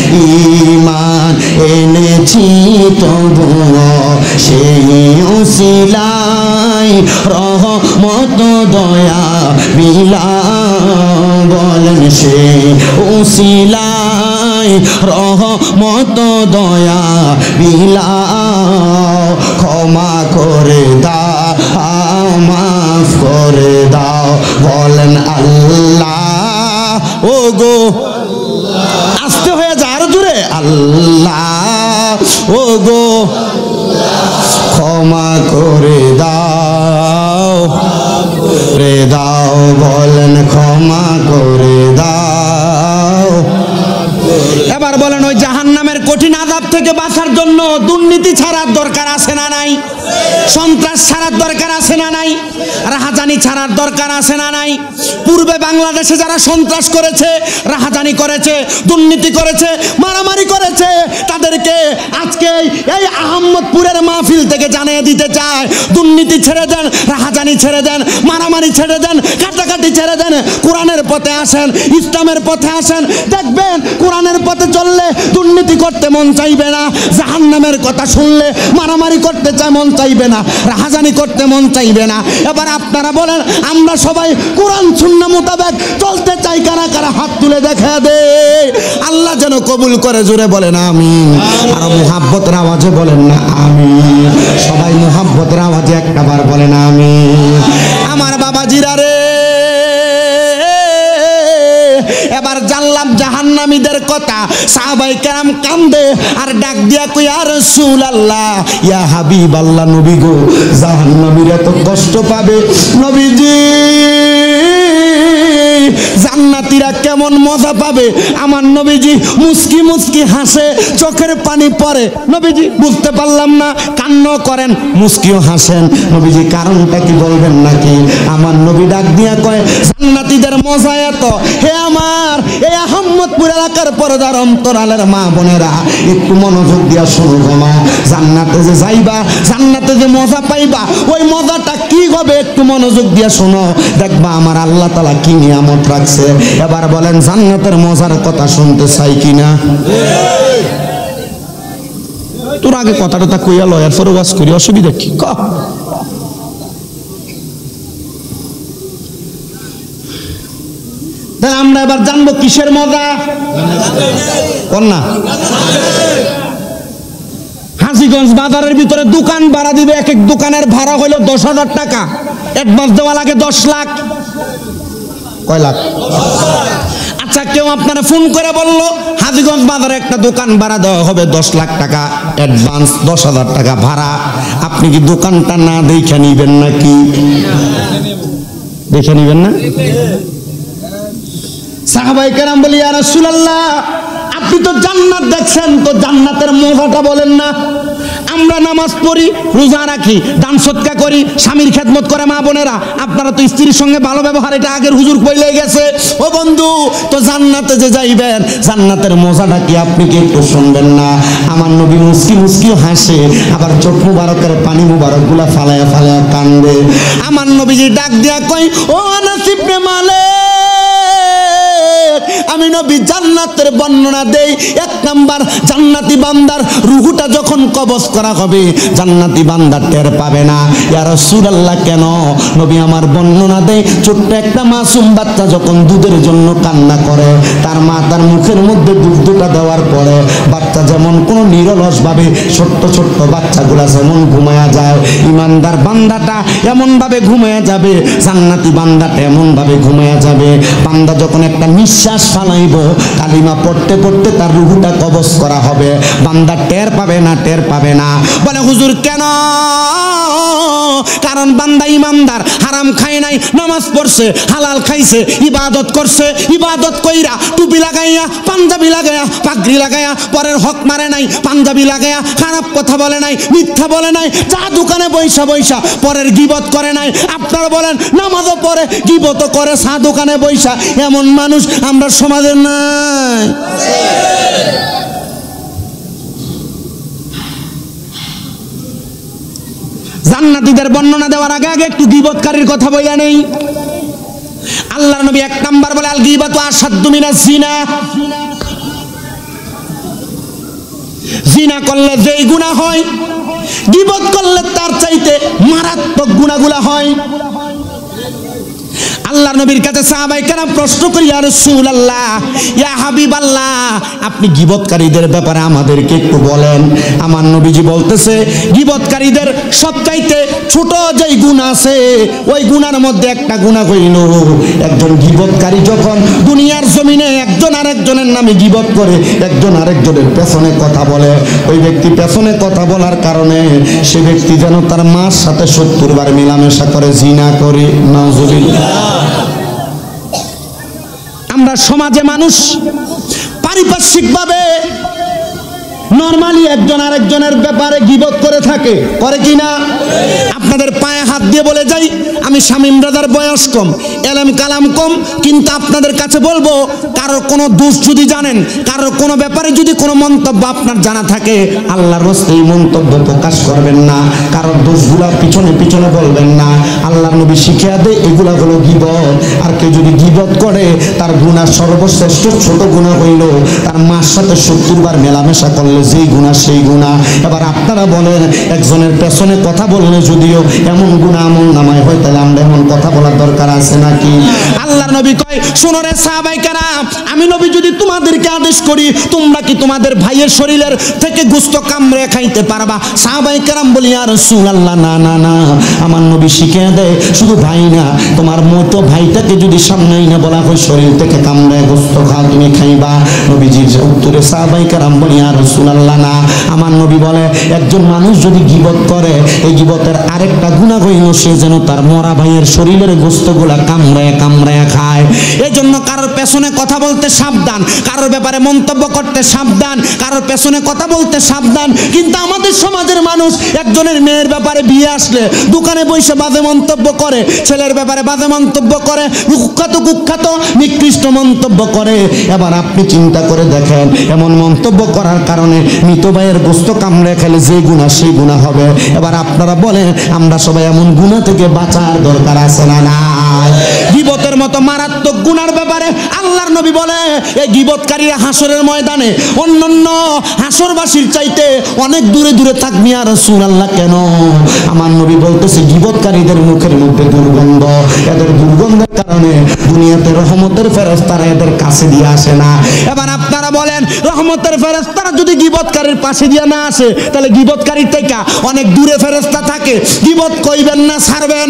ঈমান এনেছি তবু, সেই উসিলায় রহমত দয়া বিলা, বলেন সেই উসিলায় রহমত দয়া বিলা, ক্ষমা করে দাও মাফ করে দাও, বলেন আল্লাহ। ও গো আস্তে হয়ে যা, আরো জোরে, আল্লাহ ও গো ক্ষমা করে দাও রে দাও, বলেন ক্ষমা করে দাও। এবার বলেন ওই জাহান্নামের কঠিন আযাব থেকে বাঁচার জন্য দুর্নীতি ছাড়ার দরকার আছে না নাই? সন্ত্রাস ছাড়ার দরকার আছে না নাই? রাহাজানি ছাড়ার দরকার আছে না নাই? পূর্বে বাংলাদেশে যারা সন্ত্রাস করেছে, রাহাজানি করেছে, দুর্নীতি করেছে, মারামারি করেছে, তাদেরকে আজকে এই আহমদপুরের মাহফিল থেকে জানিয়ে দিতে চায়, দুর্নীতি ছেড়ে দেন, রাহাজানি ছেড়ে দেন, মারামারি ছেড়ে দেন, কাটাকাটি ছেড়ে দেন, কোরআনের পথে আসেন, ইসলামের পথে আসেন। দেখবেন কোরআনের পথে চললে দুর্নীতি করতে মন চাইবে না, জাহান্নামের কথা শুনলে মারামারি করতে চায় মন চাইবে না, রাহাজানি করতে মন চাইবে না। এবার আপনারা বলেন আমরা সবাই কোরআন সুন্নাহ মোতাবেক চলতে চাই কারা কারা? হাত তুলে দেখা দে। আল্লাহ যেন কবুল করে, জোরে বলেন আমিন। আর মুহাব্বতের আওয়াজে বলেন না আমিন। সবাই মুহাব্বতের আওয়াজে একটাবার বলেন আমিন। আমার বাবাজিরা রে, এবার জানলাম জাহান্নামীদের কথা। সাহাবায়ে কেরাম কান্দে আর ডাক দিয়া কই ইয়া রাসূলুল্লাহ, ইয়া হাবিবাল্লাহ, নবী গো জাহান্নামীরা তো কষ্ট পাবে, নবীজি জান্নাতীরা কেমন মজা পাবে? আমার নবীজি মুস্কি মুস্কি হাসে, চোখের পানি পড়ে। নবীজি বুঝতে পারলাম না, কান্না করেন, মুস্কিও হাসেন। নবীজি কারণটা কি বলবেন নাকি? আমার নবী ডাক দিয়া কয় জান্নাতীদের মজা এত, হে আমার এই আহমদপুর এলাকার পর্দার অন্তরালের মা বোনেরা একটু মনোযোগ দিয়া শুনো মা, জান্নাতে যে যাইবা, জান্নাতে যে মজা পাইবা, ওই মজাটা কি হবে একটু মনোযোগ দিয়া শোনো, দেখবা আমার আল্লাহ তাআলা কি নিয়ামত রাখছে। এবার বলেন জান্নাতের মজার কথা শুনতে চাই কিনা? তোর আগে কথাটা কইয়া লয়ার পরে ওয়াজ করি, অসুবিধা কি? তাহলে আমরা এবার জানবো কিসের মজা। না হাজীগঞ্জ বাজারের ভিতরে দোকান ভাড়া দিবে, এক এক দোকানের ভাড়া হইল 10,000 টাকা, অ্যাডভান্স দেওয়া লাগে 10 লাখ। কয় লাখ? আচ্ছা কেউ আপনারা ফোন করে বললো হাজীগঞ্জ বাজারে একটা দোকান ভাড়া দেওয়া হবে 10 লাখ টাকা, অ্যাডভান্স 10,000 টাকা ভাড়া, আপনি কি দোকানটা না দেখে নিবেন নাকি? দেখে নিবেন না? সাহাবায়ে কেরাম বলি ইয়া রাসূলুল্লাহ, আপনি তো জান্নাত দেখছেন, তো জান্নাতের মজাটা বলেন না। আমরা নামাজ পড়ি, রোজা রাখি, দান সদকা করি, স্বামীর খেদমত করে মা বোনেরা, আপনারা তো স্ত্রীর সঙ্গে ভালো ব্যবহার, এটা আগের হুজুর কইলে গেছে। ও বন্ধু, তো জান্নাতে যে যাইবেন, জান্নাতের মজাটা কি আপনি কি একটু শুনবেন না? আমার নবী মুস্কি মুস্কি হাসে, আবার চোখ মুবারকের পানি মুবারক গুলা ফালায়া ফালায়া কান্দে। আমার নবীজি ডাক দিয়া কই, ও আনাস ইবনে মালিক, আমি নবী জান্নাতের বর্ণনা দেই। 1 নাম্বার, জান্নাতি বান্দার রূহটা যখন কবজ করা হবে, জান্নাতি বান্দা টের পাবে না। ইয়া রাসূলুল্লাহ কেন? নবী আমার বর্ণনা দেয়, ছোট্ট একটা মাসুম বাচ্চা যখন দুধের জন্য কান্না করে, তার মা তার মুখের মধ্যে দুধটা দেওয়ার পরে বাচ্চা যেমন কোনো নিরলস ভাবে, ছোট্ট ছোট্ট বাচ্চাগুলা যেমন ঘুমায়া যায়, ইমানদার বান্দাটা এমন ভাবে ঘুমায়া যাবে, জান্নাতি বান্দাটা এমন ভাবে ঘুমায়া যাবে। বান্দা যখন একটা নিঃশ্বাস ফালাইব, কালিমা পড়তে পড়তে তার রূহটা কবজ করা হবে, বান্দা টের পাবে না, টের পাবে না। বলে হুজুর কেন? কারণ বান্দা ইমানদার, হারাম খায় নাই, নামাজ পড়ছে, হালাল খাইছে, ইবাদত করছে, ইবাদত কইরা টুপি লাগাইয়া, পাঞ্জাবি লাগাইয়া, পাগড়ি লাগাইয়া, পরের হক মারে নাই, পাঞ্জাবি লাগাইয়া খারাপ কথা বলে নাই, মিথ্যা বলে নাই, চা দোকানে বৈশা বৈশা পরের গীবত করে নাই। আপনারা বলেন নামাজও পড়ে, গীবতও করে, চা দোকানে বৈশা, এমন মানুষ আমরা সমাজে নাই। জান্নাতীদের বর্ণনা দেওয়ার আগে আগে একটু গীবতকারীর কথা বইলা নেই। আল্লাহর নবী 1 নাম্বার বলে, আল গীবাতু আশাদ্দু মিনাজ জিনা। জিনা করলে যেই গুনাহ হয়, গীবত করলে তার চাইতে মারাত্মক গুনাহগুলো হয়। আল্লাহর নবীর কাছে সাহাবায়ে কেরাম প্রশ্ন করি, ইয়া রাসূলুল্লাহ, ইয়া হাবিবাল্লাহ, আপনি গীবতকারীদের ব্যাপারে আমাদেরকে একটু বলেন। আমার নবীজি বলতেছে, গীবতকারীদের সবচাইতে ছোট যেই গুনাহ আছে, ওই গুনার মধ্যে একটা গুনাহ হইল, একজন গীবতকারী যখন দুনিয়ার জমিনে একজন আরেকজনের নামে গীবত করে, একজন আরেকজনের পেছনে কথা বলে, ওই ব্যক্তি পেছনে কথা বলার কারণে সে ব্যক্তি যেন তার মার সাথে 70 বার মেলামেশা করে, জিনা করে। নাউজুবিল্লাহ। আমরা সমাজে মানুষ পারিপার্শ্বিকভাবে নরমালি একজন আরেকজনের ব্যাপারে গীবত করে থাকে, করে কিনা? আপনাদের পায়ে হাত দিয়ে বলে যাই, আমি শামীম রাজার বয়স কম, এলেম কালাম কম, কিন্তু আপনাদের কাছে বলবো, কারোর কোনো দোষ যদি জানেন, কারোর কোনো ব্যাপারে যদি কোনো মন্তব্য আপনার জানা থাকে, আল্লাহর রাস্তায় এই মন্তব্য প্রকাশ করবেন না, কারোর দোষগুলা পিছনে পিছনে বলবেন না। আল্লাহর নবী শিখিয়ে দেয় এগুলা হলো গীবত। আর কেউ যদি গীবত করে, তার গুনাহ সর্বশ্রেষ্ঠ ছোট গুনাহ হইল তার মার সাথে 70 বার মেলামেশা করলে যেই গুনাহ সেই গুনাহ। এবার আপনারা বলেন, একজনের পেছনে কথা বললে যদিও এমন গুনাহ আমল নামায় হয়, তাহলে আমরা এমন কথা বলার দরকার আছে নাকি? আল্লাহর নবী কয়, শোনো রে সাহাবায়ে কেরাম, আমি নবী যদি তোমাদেরকে আদেশ করি, তোমরা কি তোমাদের ভাইয়ের শরীরের থেকে গোশত কামড়ে খাইতে পারবা? সাহাবায়ে কেরাম বলি, ইয়া রাসূলুল্লাহ, না না না। আমার নবী শিখিয়ে দেয়, শুধু ভাই না, তোমার মতো ভাইটাকে যদি সামনে না বলা হয় শরীর থেকে কামড়ে গোশত খাও, তুমি খাইবা? নবীজির উত্তরে সাহাবায়ে কেরাম বলি, ইয়া রাসূলুল্লাহ, না। আমার নবী বলে, একজন মানুষ যদি গীবত করে, এই গীবতের আরেকটা গুনাহ হইল সে যেন তার মরা ভাইয়ের শরীরের গোশতগুলা কামড়ে কামড়ে খায়। এই জন্য কারোর পেছনে কথা বলতে সাবধান, কারোর ব্যাপারে মন্তব্য করতে সাবধান, কারোর পেছনে কথা বলতে সাবধান। কিন্তু আমাদের সমাজের মানুষ একজনের মেয়ের ব্যাপারে বিয়ে আসলে দোকানে বসে বাজে মন্তব্য করে, ছেলের ব্যাপারে বাজে মন্তব্য করে, কুখ্যাত নিকৃষ্ট মন্তব্য করে। এবার আপনি চিন্তা করে দেখেন, এমন মন্তব্য করার কারণে মৃত ভাইয়ের গোশত কামড়ে খেলে যে গুনাহ সেই গুনাহ হবে। এবার আপনারা বলেন, আমরা সবাই এমন গুনাহ থেকে বাঁচার দরকার আছে না নাই? গীবতের মতো মারাত্মক গুনার ব্যাপারে আল্লাহর নবী বলে, এই গীবতকারীরা হাসরের ময়দানে অন্যান্য হাসরবাসীর চাইতে অনেক দূরে দূরে থাকবে। ইয়া রাসূলুল্লাহ, কেন? আমার নবী বলতেছে, গীবতকারীদের মুখের মধ্যে দুর্গন্ধ, এদের দুর্গন্ধের কারণে দুনিয়াতে রহমতের ফেরেশতারা এদের কাছে দিয়ে আসে না। এবার আপনারা বলেন, রহমতের ফেরেশতারা যদি গীবতকারীর পাশে দিয়ে না আসে, তাহলে গীবতকারীর থেকে অনেক দূরে ফেরেশতা থাকে, গীবত কইবেন না ছাড়বেন?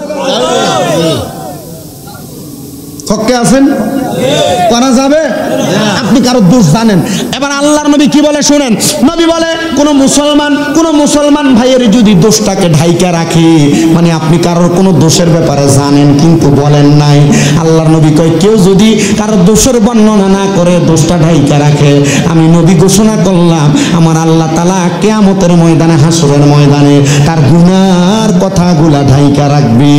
হককে আছেন? করা যাবে? আপনি কারো দোষ জানেন। এবার আল্লাহর নবী কি বলে শুনেন। নবী বলে, কোন মুসলমান ভাইয়ের যদি দোষটাকে ঢাইকা রাখে, মানে আপনি কারোর কোনো দোষের ব্যাপারে জানেন কিন্তু বলেন নাই, আল্লাহর নবী কয়, কেউ যদি কারোর দোষের বর্ণনা না করে দোষটা ঢাইকা রাখে, আমি নবী ঘোষণা করলাম, আমার আল্লাহ তাআলা কিয়ামতের ময়দানে, হাসরের ময়দানে তার গুনার কথাগুলা ঢাইকা রাখবে।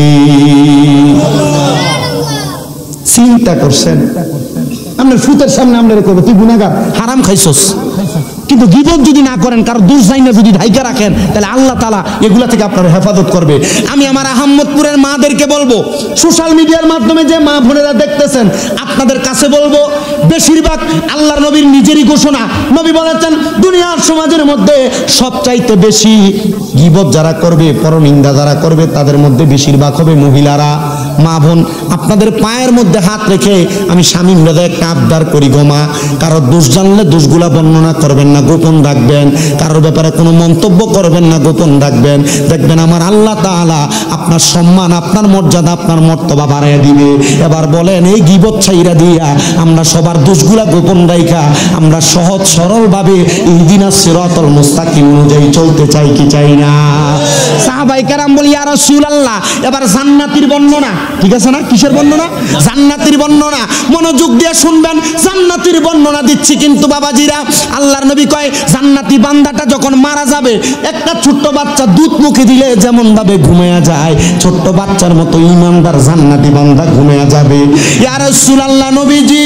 চিন্তা করছেন? আপনার ফুতের সামনে আমরা করবো, তুই গুনাহগার, হারাম খাইছস। কিন্তু গীবত যদি না করেন, কারো দোষ যাই না যদি ঢাইকা রাখেন, তাহলে আল্লাহ তাআলা এগুলা থেকে আপনার হেফাজত করবে। আমি আমার আহমদপুরের মাদেরকে বলবো, সোশ্যাল মিডিয়ার মাধ্যমে যে মা বোনেরা দেখতেছেন, আপনাদের কাছে বলবো, বেশিরভাগ আল্লাহর নবীর নিজেরই ঘোষণা, নবী বলেছেন, দুনিয়ার সমাজের মধ্যে সবচাইতে বেশি গীবত যারা করবে, পরনিন্দা যারা করবে, তাদের মধ্যে বেশিরভাগ হবে মহিলারা। মা বোন, আপনাদের পায়ের মধ্যে হাত রেখে আমি স্বামী হৃদয়ে একটা আবদার করি গো মা, কারোর দোষ জানলে দোষগুলা বর্ণনা করবেন না, গোপন রাখবেন। কারোর ব্যাপারে কোনো মন্তব্য করবেন না, গোপন রাখবেন। দেখবেন আমার আল্লাহ তাআলা আপনার সম্মান, আপনার মর্যাদা, আপনার মর্তবা বাড়াইয়া দিবে। এবার বলেন, এই গীবত ছাইরা দিয়া আমরা সবার দোষগুলা গোপন রাইখা আমরা সহজ সরল ভাবে ইহদিনাস সিরাতাল মুস্তাকিম অনুযায়ী চলতে চাই কি চাই না? সাহাবায়ে কেরাম বলি, ইয়া রাসূলুল্লাহ, এবার জান্নাতীর বর্ণনা, ঠিক আছে না? কিসের বর্ণনা? জান্নাতীর বর্ণনা। মনোযোগ দিয়ে শুনবেন, জান্নাতীর বর্ণনা দিচ্ছি কিন্তু বাবাজিরা। আল্লাহর নবী কয়, জান্নাতি বান্দাটা যখন মারা যাবে, একটা ছোট্ট বাচ্চা দুধ মুখে দিলে যেমন ভাবে ঘুমায়া যায়, ছোট্ট বাচ্চার মতো ঈমানদার জান্নাতি বান্দা ঘুমায়া যাবে। ইয়া রাসূলুল্লাহ নবীজি,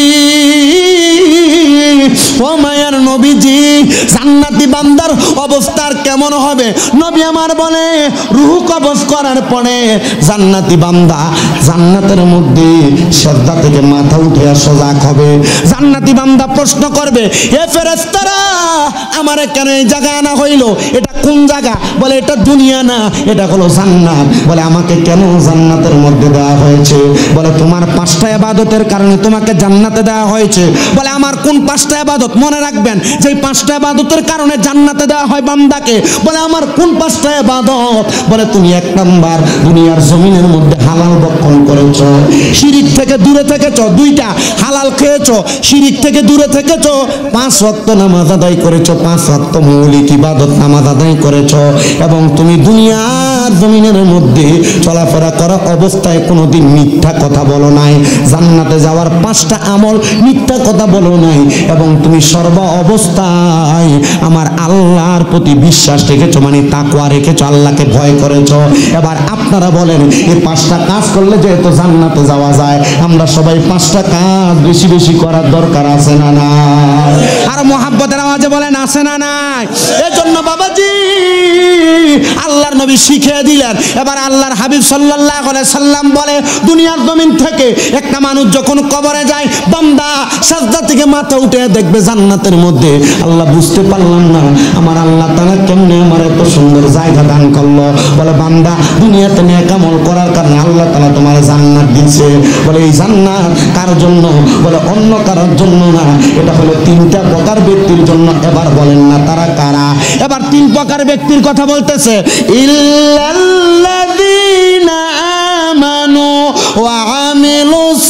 ও মায়ার নবীজি, জান্নাতি বান্দার অবস্থার কেমন হবে? নবী আমার বলে, রূহ কবজ করার পরে জান্নাতি বান্দা জান্নাতের মধ্যে সিজদা থেকে মাথা উঠে সজাগ হবে। জান্নাতি বান্দা প্রশ্ন করবে, হে ফেরেশতারা, আমারে কেন এই জায়গায় আনা হইল? এটা কোন জায়গা? বলে, এটা দুনিয়া না, এটা হলো জান্নাত। বলে, আমাকে কেন জান্নাতের মধ্যে দেওয়া হয়েছে? বলে, তোমার 5টা ইবাদতের কারণে তোমাকে জান্নাতে দেওয়া হয়েছে। বলে, আমার কোন 5টা ইবাদত? মনে রাখবেন, যে 5টা ইবাদতের কারণে জান্নাতে দেওয়া হয় বান্দাকে। বলে, আমার কোন 5টা ইবাদত? বলে, তুমি 1 নাম্বার দুনিয়ার জমিনের মধ্যে হালাল ভক্ষণ করেছো, শিরিক থেকে দূরে থেকেছো, 2টা হালাল খেয়েছো, শিরিক থেকে দূরে থেকেছো, 5 ওয়াক্ত নামাজ আদায় করেছো, 5 ওয়াক্ত মৌলিক ইবাদত নামাজ আদায় করেছো, এবং তুমি দুনিয়ার জমিনের মধ্যে চলাফেরা করা অবস্থায় কোনোদিন মিথ্যা কথা বলো নাই। জান্নাতে যাওয়ার 5টা আমল, মিথ্যা কথা বলো নাই, এবং তুমি সর্ব অবস্থায় আমার আল্লাহর প্রতি বিশ্বাস রেখেছো, মানে তাকওয়া রেখেছো, আল্লাহকে ভয় করেছো। এবার আপনারা বলেন, এই 5টা কাজ করলে যেহেতু জান্নাতে যাওয়া যায়, আমরা সবাই 5টা কাজ বেশি বেশি করার দরকার আছে না নাই? আর মুহাব্বতের আওয়াজে বলেন, আছে না নাই? এজন্য বাবাজি আল্লাহর নবী শিখিয়ে দিলেন। এবার আল্লাহর হাবিব সাল্লাল্লাহু আলাইহি সাল্লাম বলে, দুনিয়ার জমিন থেকে একটা মানুষ যখন কবরে যায়, বান্দা সাজদা থেকে মাথা উঠে দেখবে জান্নাতের মধ্যে। আল্লাহ, বুঝতে পারলাম না আমার আল্লাহ তাআলা কেমনে আমার এত সুন্দর জায়গা দান করলো। বলে, বান্দা দুনিয়াতে নেক আমল করার কারণে আল্লাহ তাআলা তোমার জান্নাত দিয়েছে। বলে, এই জান্নাত কার জন্য? বলে, অন্য কারোর জন্য না, এটা হলো 3টা প্রকার ব্যক্তির জন্য। এবার বলেন না তারা কারা? এবার 3 প্রকার ব্যক্তির কথা বলতেছে, ইল্লাল্লাযীনা আমানু ওয়া আমিলুস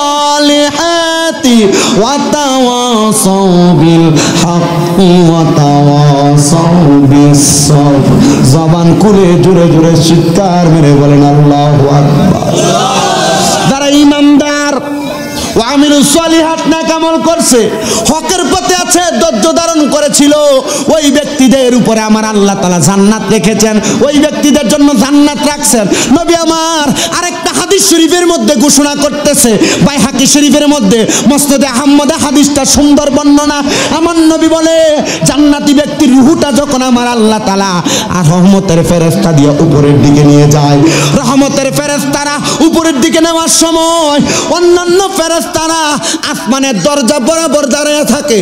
সালিহাতি ওয়া তাওয়াসাউ বিল হাক্কি ওয়া তাওয়াসাউ বিস সবর। জবান খুলে জোরে জোরে চিৎকার মেরে বলেন আল্লাহু আকবার। যারা ঈমানদার ওয়া আমিলুস সালিহাত নেক আমল করছে, হকের পথে আছে, ধৈর্য ধারণ করেছিল, ওই ব্যক্তিদের উপরে আমার আল্লাহ তাআলা জান্নাত রেখেছেন, ওই ব্যক্তিদের জন্য জান্নাত রাখছেন। নবী আমার আরেকটা হাদিস শরীফের মধ্যে ঘোষণা করতেছে, বাইহাকি শরীফের মধ্যে মুসনাদে আহমদে হাদিসটা সুন্দর বর্ণনা। আমার নবী বলে, জান্নাতি ব্যক্তির রূহটা যখন আমার আল্লাহ তাআলা আর রহমতের ফেরেশতা দিয়ে উপরের দিকে নিয়ে যায়, রহমতের ফেরেশতারা উপরের দিকে নেওয়ার সময় অন্যান্য ফেরেশতারা আসমানের দরজা বরাবর দাঁড়িয়ে থাকে।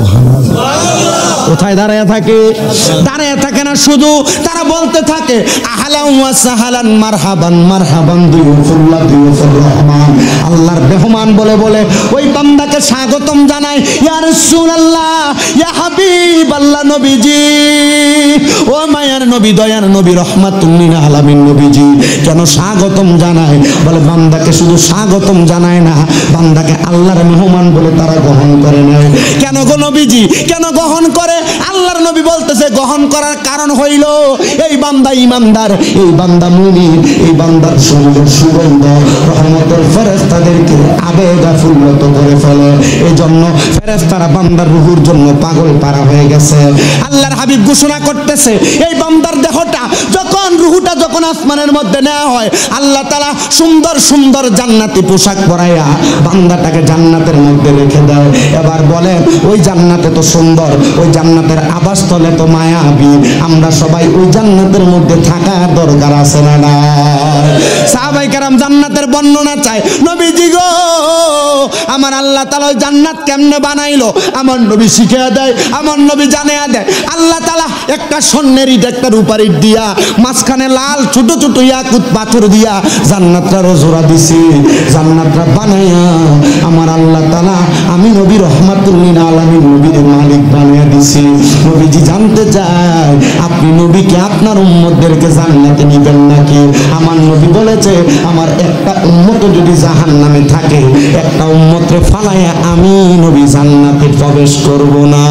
কোথায় দাঁড়িয়ে থাকে? দাঁড়িয়ে থাকে না, শুধু তারা বলতে থাকে, আহলান ওয়া সাহলান মারহাবান মারহাবান দিউফুল্লাহ দিউফুর রহমান। আল্লাহর মেহমান বলে বলে ওই বান্দাকে স্বাগতম জানায়, ইয়া রাসূলুল্লাহ, ইয়া হাবিবাল্লাহ নবীজি, ও মায়ার নবী, দয়ার নবী, রাহমাতুল লিল আলামিন নবীজি। কেন স্বাগতম জানায়? বলে, বান্দাকে শুধু স্বাগতম জানায় না, বান্দাকে আল্লাহর মেহমান বলে তারা গ্রহণ করে নেয়। কেন গো নবীজি, কেন গ্রহণ করে? আল্লাহর নবী বলতেছে, গ্রহণ করার কারণ হইল এই বান্দা ঈমানদার, এই বান্দা মুমিন, এই বান্দার সুন্দর সুগন্ধ রহমতের ফেরেশতাদেরকে আবেগ আপ্লুত করে ফেলে। এই জন্য ফেরেশতারা বান্দার রূহের জন্য পাগল পারা হয়ে গেছে। আল্লাহর হাবিব ঘোষণা করতেছে, এই বান্দার দেহটা যখন রূহটা যখন আসমানের মধ্যে নেওয়া হয়, আল্লাহ তাআলা সুন্দর সুন্দর জান্নাতি পোশাক পরাইয়া বান্দাটাকে জান্নাতের মধ্যে রেখে দেয়। এবার বলেন, ওই জান্নাতে তো সুন্দর, ওই জান্নাতে জান্নাতের আবাসস্থল এত মায়াবী, আমরা সবাই ওই জান্নাতের মধ্যে থাকার দরকার আছে না না? সাহাবায়ে কেরাম জান্নাতের বর্ণনা চায়, নবীজি গো আমার আল্লাহ তাআলা ওই জান্নাত কেমনে বানাইলো আমার নবী শিখিয়ে দেয়, আমার নবী জানিয়ে দেয়। আল্লাহ তাআলা একটা স্বর্ণের ইট একটা রূপার ইট দিয়া মাঝখানে লাল ছোট ছোট ইয়াকুত পাথর দিয়া জান্নাতটা রোজরা দিছে। জান্নাতটা বানাইয়া আমার আল্লাহ তাআলা আমি নবী রহমাতুল্লিল আলামিন নবীর মালিক বানিয়ে দিছে। নবীজি জানতে চায় আপনি নবীকে আপনার উম্মতদেরকে জান্নাতে নিবেন নাকি? আমার নবী বলেছে আমার একটা উম্মত যদি জাহান্নামে থাকে একটা উম্মতরে ফালাইয়া আমি নবী জান্নাতে প্রবেশ করব না।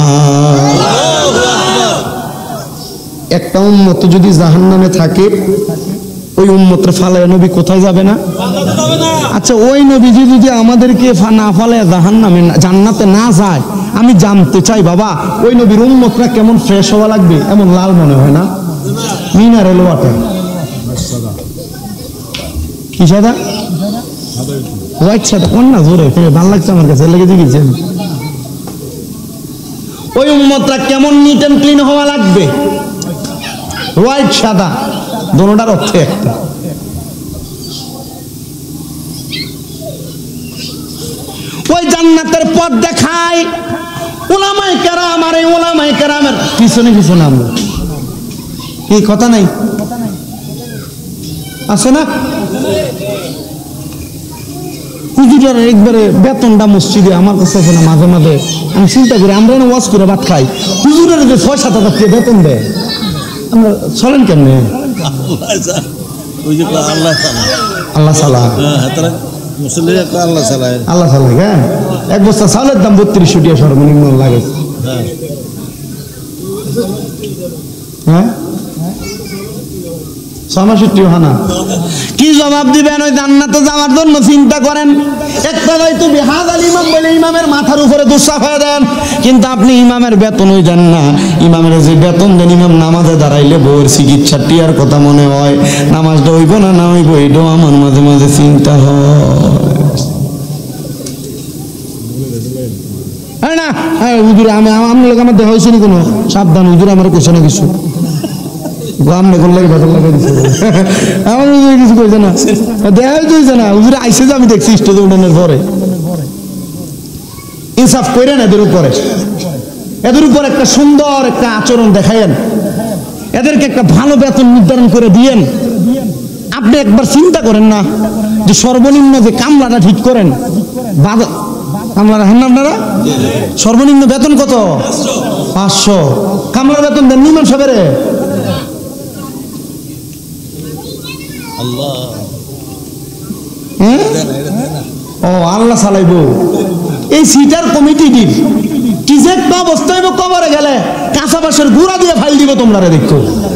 একটা উম্মত যদি জাহান্নামে থাকে ওই উম্মতরে ফালাইয়া নবী কোথায় যাবে না? আচ্ছা ওই নবীজি যদি আমাদেরকে না ফালাইয়া জাহান্নামে জান্নাতে না যায়, আমি জানতে চাই বাবা ওই নবীর উম্মতরা কেমন ফ্রেশ হওয়া লাগবে? এমন লাল মনে হয় না? মিনারেল ওয়াটার কি সাদা হোয়াইট সাদা কোন না জোরে ভালো লাগছে আমার কাছে লেগে দিয়েছেন। ওই উম্মতরা কেমন নিট এন্ড ক্লিন হওয়া লাগবে? হোয়াইট সাদা দোনোটার অর্থে একটা। ওই জান্নাতের পথ দেখায় উলামায়ে কেরাম, আর এই উলামায়ে কেরামের পিছনে পিছনে আমরা এই কথা নাই আছে না? হুজুরের একবারে বেতনটা মসজিদে আমার কাছে আছে না, মাঝে মাঝে আমি চিন্তা করি আমরা ওয়াজ করে ভাত খাই, হুজুরের যে 6-7 হাজার টাকা বেতন দেয় আমরা চলেন কেমনে? আল্লাহ সালা আল্লাহ সালা হ্যাঁ, এক বস্তা চাউলের দাম 3200 টাকা সর্বনিম্ন লাগে। হ্যাঁ 6 হানা কি জবাব দিবেন? ওই জান্নাতে যাওয়ার জন্য চিন্তা করেন। একটা হয়তো বিহাজ আল ইমাম বলে ইমামের মাথার উপরে দুঃসাফ হয়ে দেন, কিন্তু আপনি ইমামের বেতন ওই যান না। ইমামের যে বেতন দেন ইমাম নামাজে দাঁড়াইলে বউয়ের চিকিৎসার টিয়ার কথা মনে হয়, নামাজটা হইব না না হইব এটাও আমার মাঝে মাঝে চিন্তা হয় না। হ্যাঁ হুজুর আমি আমার দেখা হয়েছে কোনো সাবধান হুজুর আমার কোশ্চেন কিছু আমার কিছু কইছে না, দেখা হইছে না হুজুরে আইসে যে আমি দেখছি স্টেজে উঠানোর পরে। ইনসাফ করেন এদের উপরে, এদের উপর একটা সুন্দর একটা আচরণ দেখায়েন, এদেরকে একটা ভালো বেতন নির্ধারণ করে দিয়েন। আপনি একবার চিন্তা করেন না যে সর্বনিম্ন যে কামলাটা ঠিক করেন, কামলারা হন না আপনারা? সর্বনিম্ন বেতন কত? 500 কামলার বেতন দেন নিমান সবেরে। ও আল্লাহ চালাইব এই সিটার কমিটিটির কি যে একটা অবস্থা হইব, কবরে গেলে কাঁচা বাঁশের গুঁড়া দিয়ে ফাইল দিব তোমরা দেখো।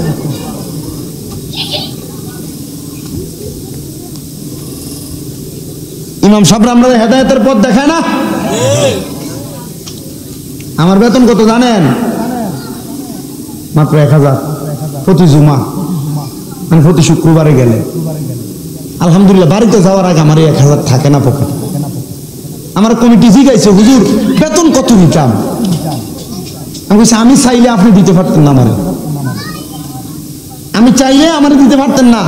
ইমাম সাহেব আমরা হেদায়েতের পথ দেখায় না? আমার বেতন কত জানেন? মাত্র 1000 প্রতি জুমা, মানে প্রতি শুক্রবারে গেলে। আলহামদুলিল্লাহ বাড়িতে যাওয়ার আগে আমার 1000 থাকে না পকেটে। আমার কমিটি জিজ্ঞাসা হুজুর বেতন কত নিতাম? আমি বলছি আমি চাইলে আপনি দিতে পারতেন না, আমার আমি চাইলে আমার দিতে পারতেন না,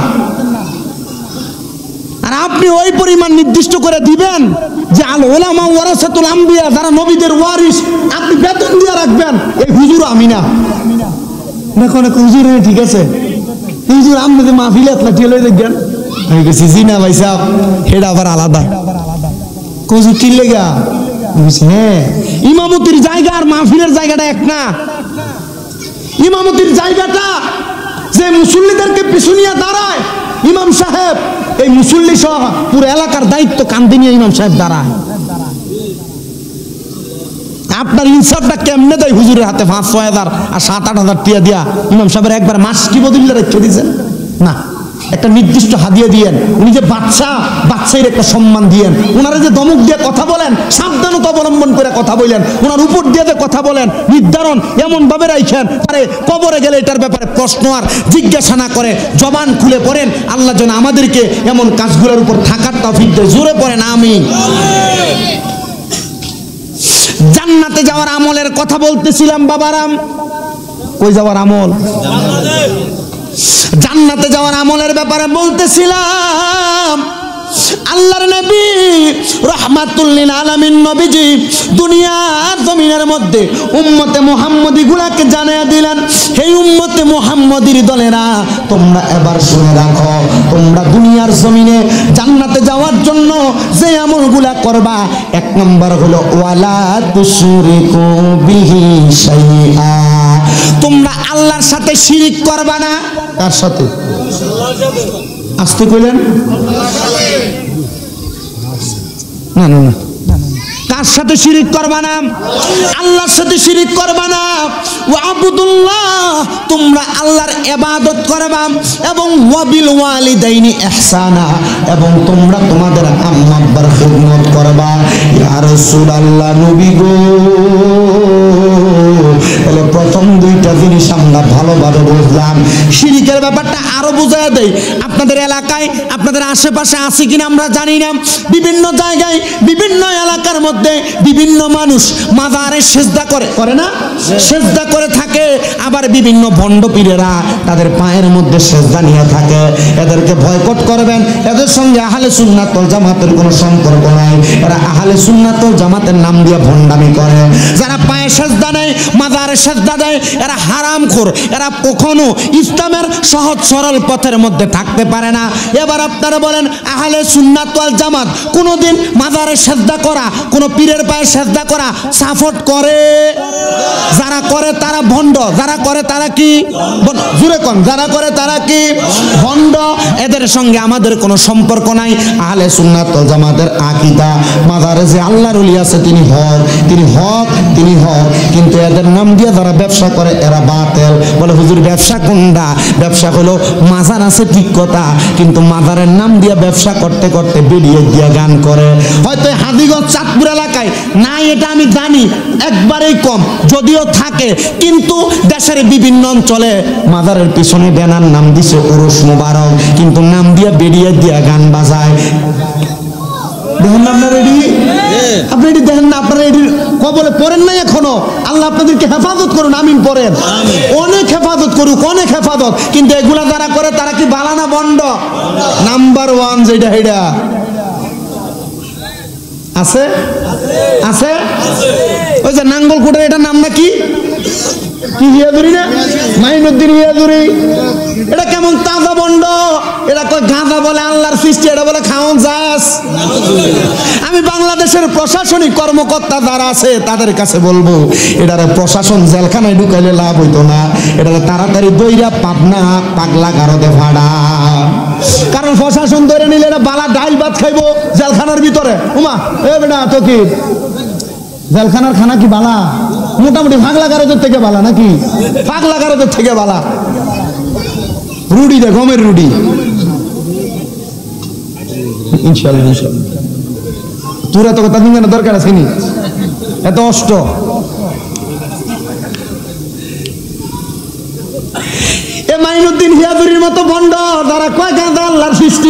আর আপনি ওই পরিমাণ নির্দিষ্ট করে দিবেন যে আল ওলামা ওয়ারাসাতুল আম্বিয়া, যারা নবীদের ওয়ারিস, আপনি বেতন দিয়ে রাখবেন। এই হুজুর আমি না দেখো না হুজুর ঠিক আছে হুজুর আপনি যে মাহফিলে আপনার ঠেলে দেখবেন। আমি বলছি জি না ভাই সাহেব এটা আবার আলাদা। হুজুর কি লেগা? হ্যাঁ ইমামতির জায়গা আর মাহফিলের জায়গাটা এক না। ইমামতির জায়গাটা যে মুসল্লিদেরকে পিছু নিয়ে দাঁড়ায় ইমাম সাহেব, এই মুসল্লি সহ পুরো এলাকার দায়িত্ব কাঁধে নিয়ে ইমাম সাহেব দাঁড়ায়। আপনার ইনসাফটা কেমনে দেয়? হুজুরের হাতে 5-6 হাজার আর 7-8 হাজার টিয়া দিয়া ইমাম সাহেবের একবার মাস কি বদলে রেখে দিয়েছেন না? একটা নির্দিষ্ট হাদিয়া দিয়েন। উনি যে বাচ্চার একটা সম্মান দিয়েন, ওনারা যে দমক দিয়ে কথা বলেন, সাবধানতা অবলম্বন করে কথা বলেন, ওনার উপর দিয়ে যে কথা বলেন নির্ধারণ এমন ভাবে রাখেন আরে কবরে গেলে এটার ব্যাপারে প্রশ্ন আর জিজ্ঞাসা না করে জবান খুলে পড়েন। আল্লাহ যেন আমাদেরকে এমন কাজগুলোর উপর থাকার তৌফিক দেয়। জোরে পড়েন আমিন। জান্নাতে যাওয়ার আমলের কথা বলতেছিলাম বাবারাম। কই যাওয়ার আমল? জান্নাতে যাওয়ার আমলের ব্যাপারে বলতেছিলাম। আল্লাহর নবী রাহমাতুল লিল আলামিন নবীজি দুনিয়ার জমিনের মধ্যে উম্মতে মুহাম্মদী গুলাকে জানিয়ে দিলেন, এই উম্মতে মুহাম্মদীর দলেরা তোমরা এবার শুনে রাখো, তোমরা দুনিয়ার জমিনে জান্নাতে যাওয়ার জন্য যে আমলগুলা করবা, এক নম্বর হলো ওয়ালা তুশরিকু বিহি শাইআ, তোমরা আল্লাহর সাথে শিরিক করবা না। কার সাথে? আসতে কইলেন না না না, কার সাথে শিরিক করবা না? আল্লাহর সাথে শিরিক করবা না। ওয়াবুদুল্লাহ, তোমরা আল্লাহর ইবাদত করবা, এবং ওয়াবিল ওয়ালিদাইনি ইহসানা, এবং তোমরা তোমাদের আম্মা আব্বার খিদমত করবা। ইয়া রাসূলুল্লাহ, নবী গো, তাহলে প্রথম দুইটা জিনিস আমরা ভালোভাবে বুঝলাম। শিরিকের ব্যাপারটা আরো বুঝায় দেই। আপনাদের এলাকায়, আপনাদের আশেপাশে আছে কিনা আমরা জানি না, বিভিন্ন জায়গায় বিভিন্ন এলাকার মধ্যে বিভিন্ন মানুষ মাজারে সেজদা করে না, সেজদা করে থাকে। আবার বিভিন্ন ভণ্ড পীরেরা তাদের পায়ের মধ্যে সেজদা নিয়ে থাকে। এদেরকে বয়কট করবেন, এদের সঙ্গে আহলে সুন্নাত ওয়াল জামাতের কোনো সম্পর্ক নাই। এরা আহলে সুন্নাত ওয়াল জামাতের নাম দিয়ে ভণ্ডামি করে। যারা পায়ে সেজদা নেয়, মাজারে সেজদা দেয়, এরা হারামখোর। এরা কখনো ইসলামের সহজ সরল পথের মধ্যে থাকতে পারে না। এবার আপনারা বলেন, আহলে সুন্নাত ওয়াল জামাত কোনোদিন মাজারে সেজদা করা, কোনো পীরের পায়ে সেজদা করা সাপোর্ট করে? যারা করে তারা ভণ্ড, যারা করে তারা কি? জুড়ে কোন, যারা করে তারা কি? ভণ্ড। এদের সঙ্গে আমাদের কোনো সম্পর্ক নাই। আহলে সুন্নাত ওয়াল জামাতের আকীদা, মাজারে যে আল্লাহর ওলি আছে তিনি হক, তিনি হক, তিনি হক। কিন্তু এদের নাম দিয়ে যারা ব্যবসা করে এরা বাতিল। বলে হুজুর ব্যবসা কোনটা? ব্যবসা হলো মাজার আছে ঠিক কথা, কিন্তু মাজারের নাম দিয়ে ব্যবসা করতে করতে বেরিয়ে দিয়ে গান করে। হয়তো হাদিগঞ্জ চাঁদপুর এলাকায় নাই, এটা আমি জানি, একবারেই কম, যদিও থাকে। কিন্তু দেশের বিভিন্ন অঞ্চলে মাজারের পিছনে ব্যানার নাম দিছে উরুস মুবারক, কিন্তু নাম দিয়ে বেরিয়ে দিয়ে গান বাজায়। দেখেন না আপনারা এটি, আপনি এটি দেখেন না, আপনারা এটির কবলে পড়েন নাই এখনো। আল্লাহ আপনাদেরকে হেফাজত করুন, আমিন পড়েন। অনেক হেফাজত করুক, অনেক হেফাজত। কিন্তু এগুলা যারা করে তারা কি বালা না বন্ড? নাম্বার ওয়ান যেটা, এটা আছে আছে ওই যে নাঙ্গল কোটার, এটার নাম না কি? কি হিয়াজুরি না? মাইনুদ্দিন হিয়াজুরি। এটা কেমন তাজা বন্ড! এটা কই গাঁজা বলে আল্লাহর সৃষ্টি, এটা বলে খাওন যাস। আমি বাংলাদেশের প্রশাসনিক কর্মকর্তা যারা আছে তাদের কাছে বলবো, এটার প্রশাসন জেলখানায় ঢুকাইলে লাভ হইতো না, এটার তাড়াতাড়ি দইরা পাবনা পাগলা গারদে ভাড়া। কারণ প্রশাসন ধরে নিলে এটা বালা ডাইল ভাত খাইবো জেলখানার ভিতরে। উমা এ বেটা তো কি জেলখানার খানা কি বালা? মোটামুটি পাগলা গারদের থেকে বালা নাকি? পাগলা গারদের থেকে বালা। রুডি দে, গমের রুডি। ইনশাআল্লাহ ইনশাআল্লাহ। তোরা তো কথা দিন দরকার আছে নি, এত অষ্ট। এ মাইনুদ্দিন হিয়াজুরির মতো ভণ্ড যারা কয় গাঁজা আল্লাহর সৃষ্টি,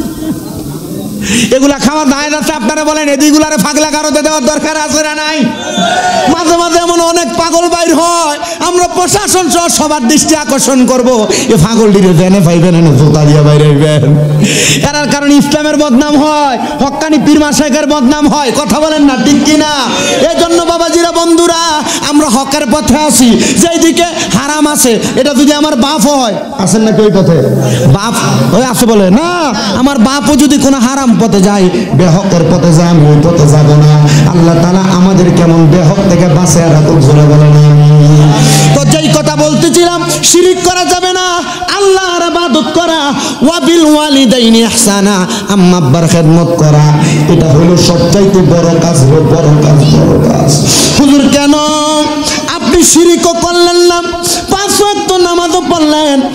এগুলা খাওয়ার দায় আছে। আপনারা বলেন এদিগুলারে পাগলা গারদে দেওয়ার দরকার আছে না নাই? মাঝে মাঝে এমন অনেক পাগল বাইর হয়, আমরা প্রশাসন সহ সবার দৃষ্টি আকর্ষণ করব, এ পাগলটিরে জেনে পাইবেন না, জোতা দিয়ে বাইরে হইবেন। এর কারণ ইসলামের বদনাম হয়, হক্কানি পীর মাশায়েখের বদনাম হয়। কথা বলেন না, ঠিক কিনা? এই জন্য বাবাজিরা, বন্ধুরা, আমরা হকের পথে আছি। যেই দিকে হারাম আছে, এটা যদি আমার বাপ হয়, আছেন নাকি ওই পথে? বাপ ওই আছে বলে না, আমার বাপও যদি কোনো হারাম পথে যায়, বেহকের পথে যায়, আমি ওই পথে যাব না। আল্লাহ তাআলা আমাদের কেমন বেহক থেকে বাঁচায় রাখুক, জোরে বলেন আমিন। তো যেই কথা বলতেছিলাম, শিরিক করা যাবে না, আল্লাহর ইবাদত করা, ওয়াবিল ওয়ালিদাইনি ইহসানা, আম্মা আব্বার খেদমত করা, এটা হলো সবচাইতে বড় কাজ, বড় কাজ, বড় কাজ। হুজুর কেন আপনি শিরিকও করলেন না, 5 ওয়াক্ত নামাজও পড়লেন, কিন্তু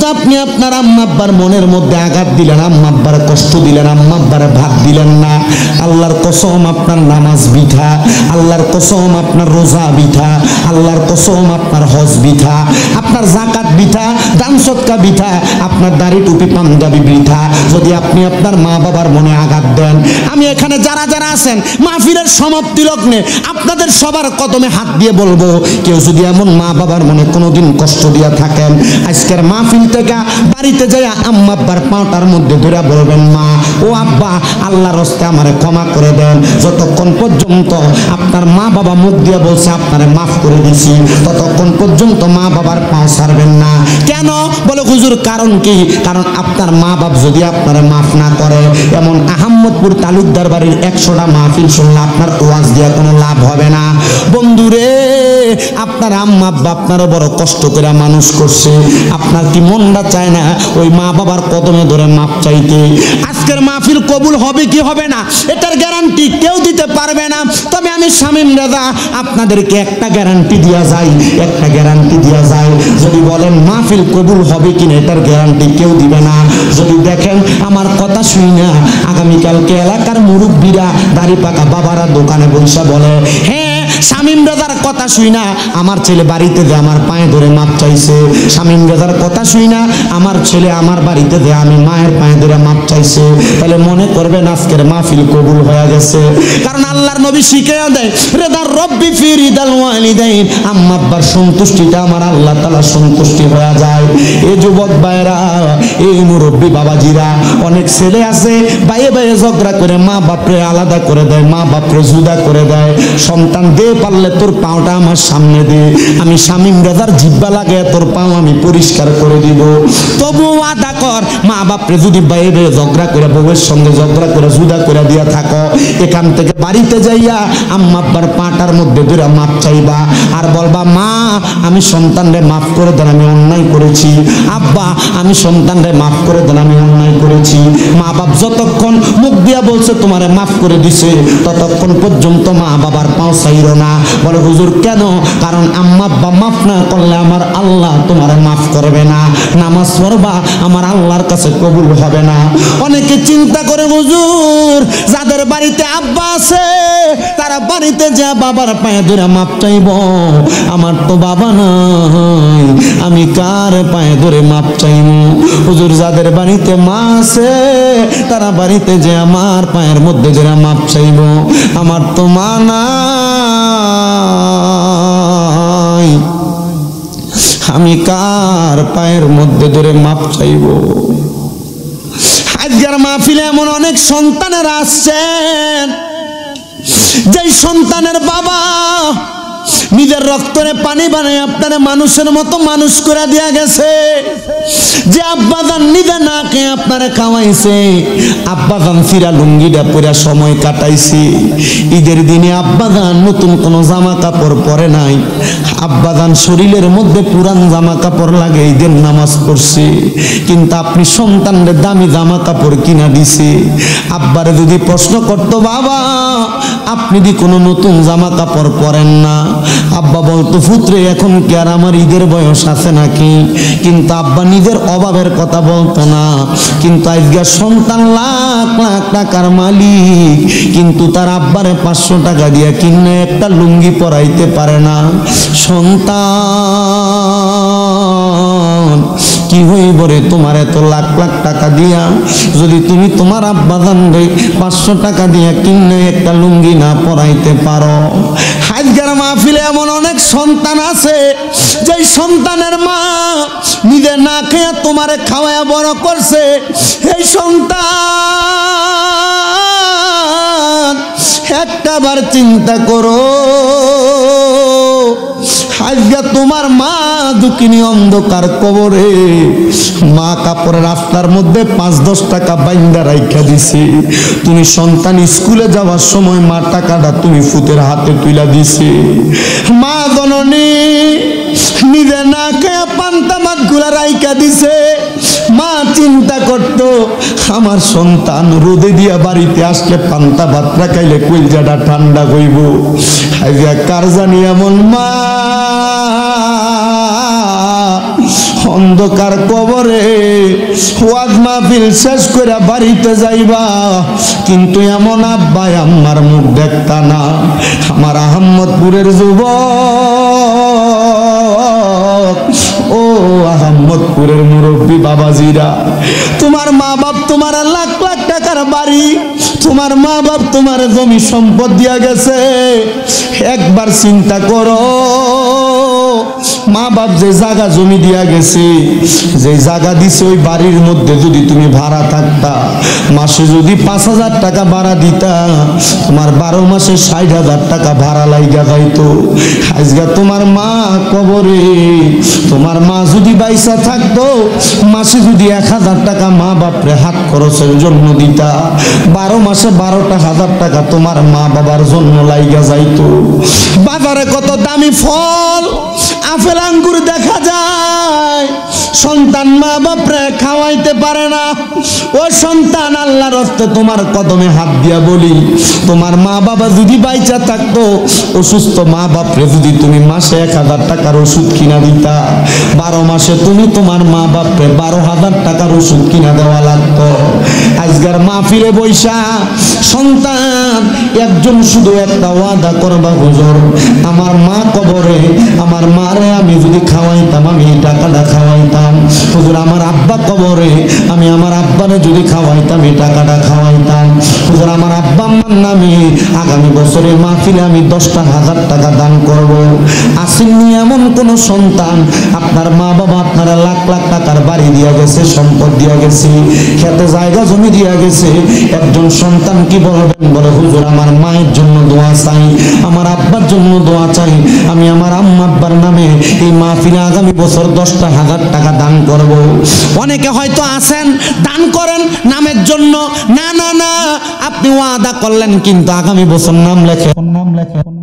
আপনি আপনার আম্মা আব্বার মনের মধ্যে আঘাত দিলেন, আম্মা আব্বার কষ্ট দিলেন, আম্মা আব্বার ভাত দিলেন না, আল্লাহর কসম আপনার নামাজ বৃথা, আল্লাহর কসম আপনার রোজা বৃথা, আল্লাহর কসম আপনার হজ বৃথা, আপনার যাকাত বৃথা, দান সদকা বৃথা, আপনার দাড়ি টুপি পাঞ্জাবি বৃথা, যদি আপনি আপনার মা বাবার মনে আঘাত দেন। আমি এখানে যারা যারা আছেন মাহফিলের সমাপ্তি লগ্নে আপনাদের সবার কদমে হাত দিয়ে বলবো, কেউ যদি এমন মা বাবার মনে কোনোদিন কষ্ট দিয়া থাকেন, আজকের মাহফিল থেকে বাড়িতে যাইয়া আম্মা আব্বার পাটার মধ্যে ধরে বলবেন, মা ও আব্বা আল্লাহর রাস্তে আমারে ক্ষমা করে দেন। যতক্ষণ পর্যন্ত আপনার মা বাবা মুখ দিয়ে বলছে আপনারে মাফ করে দিছি, ততক্ষণ পর্যন্ত মা বাবার পাও ছাড়বেন না। কেন বলে হুজুর কারণ কি? কারণ আপনার মা বাপ যদি আপনারে মাফ না করে, এমন আহম্মদপুর তালুকদার বাড়ির 100টা মাহফিল শুনলে আপনার ওয়াজ দিয়ে কোনো লাভ হবে না। বন্ধুরে, আপনার আম্মা আব্বা আপনারও বড় কষ্ট করে মানুষ করছে, আপনার কি মনটা চায় না ওই মা বাবার কদমে ধরে মাপ চাইতে? আজকের মাহফিল কবুল হবে কি হবে না এটার গ্যারান্টি কেউ দিতে পারবে না, তবে আমি শামীম রাজা আপনাদেরকে একটা গ্যারান্টি দেওয়া যায়, একটা গ্যারান্টি দেওয়া যায়। যদি বলেন মাহফিল কবুল হবে কিনা এটার গ্যারান্টি কেউ দিবে না। যদি দেখেন আমার কথা শুই না আগামীকালকে এলাকার মুরব্বীরা দাড়ি পাকা বাবারা দোকানে বসে বলে, হ্যাঁ শামীম রাজার কথা শুই না আমার ছেলে বাড়িতে যে আমার পায়ে ধরে মাপ চাইছে, শামীম রাজার কথা শুই না আমার ছেলে আমার বাড়িতে যে আমি মায়ের পায়ে ধরে মাপ চাইছে, তাহলে মনে করবেন আজকের মাহফিল কবুল হয়ে গেছে। কারণ আল্লাহর নবী শিখিয়ে দেয়, রেদার রব্বি ফি রিদাল ওয়ালিদাইন, আম্মা আব্বার সন্তুষ্টিটা আমার আল্লাহ তাআলা সন্তুষ্টি হয়ে যায়। এই যুবক ভাইরা, এই মুরব্বী বাবাজিরা, অনেক ছেলে আছে বাইরে বাইরে ঝগড়া করে মা বাপরে আলাদা করে দেয়, মা বাপরে জুদা করে দেয়। সন্তান দে পারলে তোর পাওটা আমার সামনে দে, আমি শামীম রাজার জিব্বা লাগে তোর পাও আমি পরিষ্কার করে দিব। তবু আদা কর, মা বাপরে যদি বাইরে ঝগড়া করে বউয়ের সঙ্গে ঝগড়া করে জুদা করে দিয়া থাকো, এখান থেকে বাড়িতে যাইয়া আম্মা আব্বার পাটার মধ্যে ধরে মাপ চাইবা আর বলবা, মা আমি সন্তানরে মাফ করে দেন আমি অন্যায় করেছি, আব্বা আমি সন্তানরে মাফ করে দেন আমি অন্যায় করেছি। মা বাপ যতক্ষণ মুখ দিয়া বলছে তোমারে মাফ করে দিছে, ততক্ষণ পর্যন্ত মা বাবার পাও চাইরো না। বলে হুজুর কেন? কারণ আম্মা আব্বা মাফ না করলে আমার আল্লাহ তোমারে মাফ করবে না, নামাজ পড়বা আমার আল্লাহর কাছে কবুল হবে না। অনেকে চিন্তা করে হুজুর যাদের বাড়িতে আব্বা আছে তারা বাড়িতে যা বাবার পায়ে ধরে মাপ চাইব, আমার তো বাবা নাই আমি কার পায়ে ধরে মাপ চাইব? হুজুর যাদের বাড়িতে মা আছে তারা বাড়িতে যে আমার পায়ের মধ্যে ধরে মাপ চাইব, আমার তো মা নাই আমি কার পায়ের মধ্যে ধরে মাপ চাইব? আজকের মাহফিলে এমন অনেক সন্তানেরা আসছেন যেই সন্তানের বাবা নিজের রক্তরে পানি বানায় আপনারা মানুষের মতো মানুষ করে দিয়া গেছে, যে আব্বাজান নিজে না খেয়ে আপনারা খাওয়াইছে, আব্বাজান ফিরা লুঙ্গিটা পরে সময় কাটাইছে, ঈদের দিনে আব্বাজান নতুন কোনো জামা কাপড় পরে নাই, আব্বাজান শরীরের মধ্যে পুরান জামা কাপড় লাগে ঈদের নামাজ পড়ছে, কিন্তু আপনি সন্তানদের দামি জামা কাপড় কিনা দিছে। আব্বারে যদি প্রশ্ন করতো, বাবা আপনি দি কোনো নতুন জামা কাপড় পরেন না, আব্বা বলতো, পুত্রে এখন কি আর আমার ঈদের বয়স আছে নাকি? কিন্তু আব্বা নিজের অভাবের কথা বলতো না। কিন্তু আজকে সন্তান লাখ লাখ টাকার মালিক, কিন্তু তার আব্বারে 500 টাকা দিয়ে কিনে একটা লুঙ্গি পরাইতে পারে না। সন্তান কি হইব রে তোমার এত লাখ লাখ টাকা দিয়া, যদি তুমি তোমার আব্বাজান রে 500 টাকা দিয়া কিনে একটা লুঙ্গি না পরাইতে পারো? আজকের মাহফিলে এমন অনেক সন্তান আছে যেই সন্তানের মা নিজে না খেয়ে তোমারে খাওয়ায়া বড় করছে, এই সন্তান একটাবার চিন্তা করো, আজকে তোমার মা দুঃখিনী অন্ধকার কবরে, মা কাপড়ের রাস্তার মধ্যে 5-10 টাকা বাইন্দা রাইখা দিছে, তুমি সন্তান স্কুলে যাওয়ার সময় মা টাকাটা তুমি ফুতের হাতে তুইলা দিছে। মা জননী নিজে না খেয়ে পান্তা মাছ গুলা রাইখা দিছে। মা চিন্তা করত, আমার সন্তান রোদে দিয়া বাড়িতে আসলে পান্তা ভাত রাখাইলে কলজাটা ঠান্ডা হইব। কার জানি এমন মা অন্ধকার কবরে ওয়াজ মাহফিল শেষ করে বাড়িতে যাইবা, কিন্তু এমন আব্বা আম্মার মুখ দেখতা না। আমার আহম্মদপুরের যুবক, ও আহম্মদপুরের মুরব্বী বাবাজিরা, তোমার মা বাপ তোমার লাখ লাখ টাকার বাড়ি, তোমার মা বাপ তোমার জমি সম্পদ দিয়া গেছে। একবার চিন্তা করো, মা বাপ যে জায়গা জমি দিয়া গেছে, যে জায়গা দিছে, ওই বাড়ির মধ্যে যদি তুমি ভাড়া থাকতা, মাসে যদি 5,000 টাকা ভাড়া দিতা, তোমার 12 মাসে 60,000 টাকা ভাড়া লাইগা যাইতো। আজকে তোমার মা কবরে, তোমার মা যদি বাইসা থাকতো, মাসে যদি 1,000 টাকা মা বাপরে হাত খরচের জন্য দিতা, 12 মাসে 12,000 টাকা তোমার মা বাবার জন্য লাইগা যাইতো। বাজারে কত দামি ফল আপেল আঙ্গুর দেখা যায়, সন্তান মা বাপরে খাওয়াইতে পারে না। ও সন্তান, আল্লাহর রাস্তায় তোমার কদমে হাত দিয়া বলি, তোমার মা বাবা যদি বাইচা থাকতো, অসুস্থ মা বাপরে যদি তুমি মাসে 1,000 টাকার ওষুধ কিনা দিতা, 12 মাসে তুমি তোমার মা বাপরে 12,000 টাকার ওষুধ কিনা দেওয়া লাগতো। আজকের মাহফিলে বৈশা সন্তান একজন শুধু একটা ওয়াদা করবা, হুজুর আমার মা কবরে, আমার মারে আমি যদি খাওয়াইতাম, আমি এই টাকাটা খাওয়াইতাম। হুজুর আমার আব্বা কবরে, আমি আমার আব্বারে যদি খাওয়াইতাম, এই টাকাটা খাওয়াইতাম। হুজুর আমার আব্বা আম্মার নামে আগামী বছরের মাহফিলে আমি 10,000 টাকা দান করব। আসেননি এমন কোন সন্তান, আপনার মা বাবা আপনারা লাখ লাখ টাকার বাড়ি দিয়া গেছে, সম্পদ দিয়া গেছে, খেতে জায়গা জমি দিয়া গেছে, একজন সন্তান কি বলবেন? বলে হুজুর আমার মায়ের জন্য দোয়া চাই, আমার আব্বার জন্য দোয়া চাই, আমি আমার আম্মা আব্বার নামে এই মাহফিলে আগামী বছর 10,000 টাকা দান করব। অনেকে হয়তো আছেন দান করেন নামের জন্য, না না না, আপনি ওয়াদা করলেন কিন্তু আগামী বছর নাম লেখেন।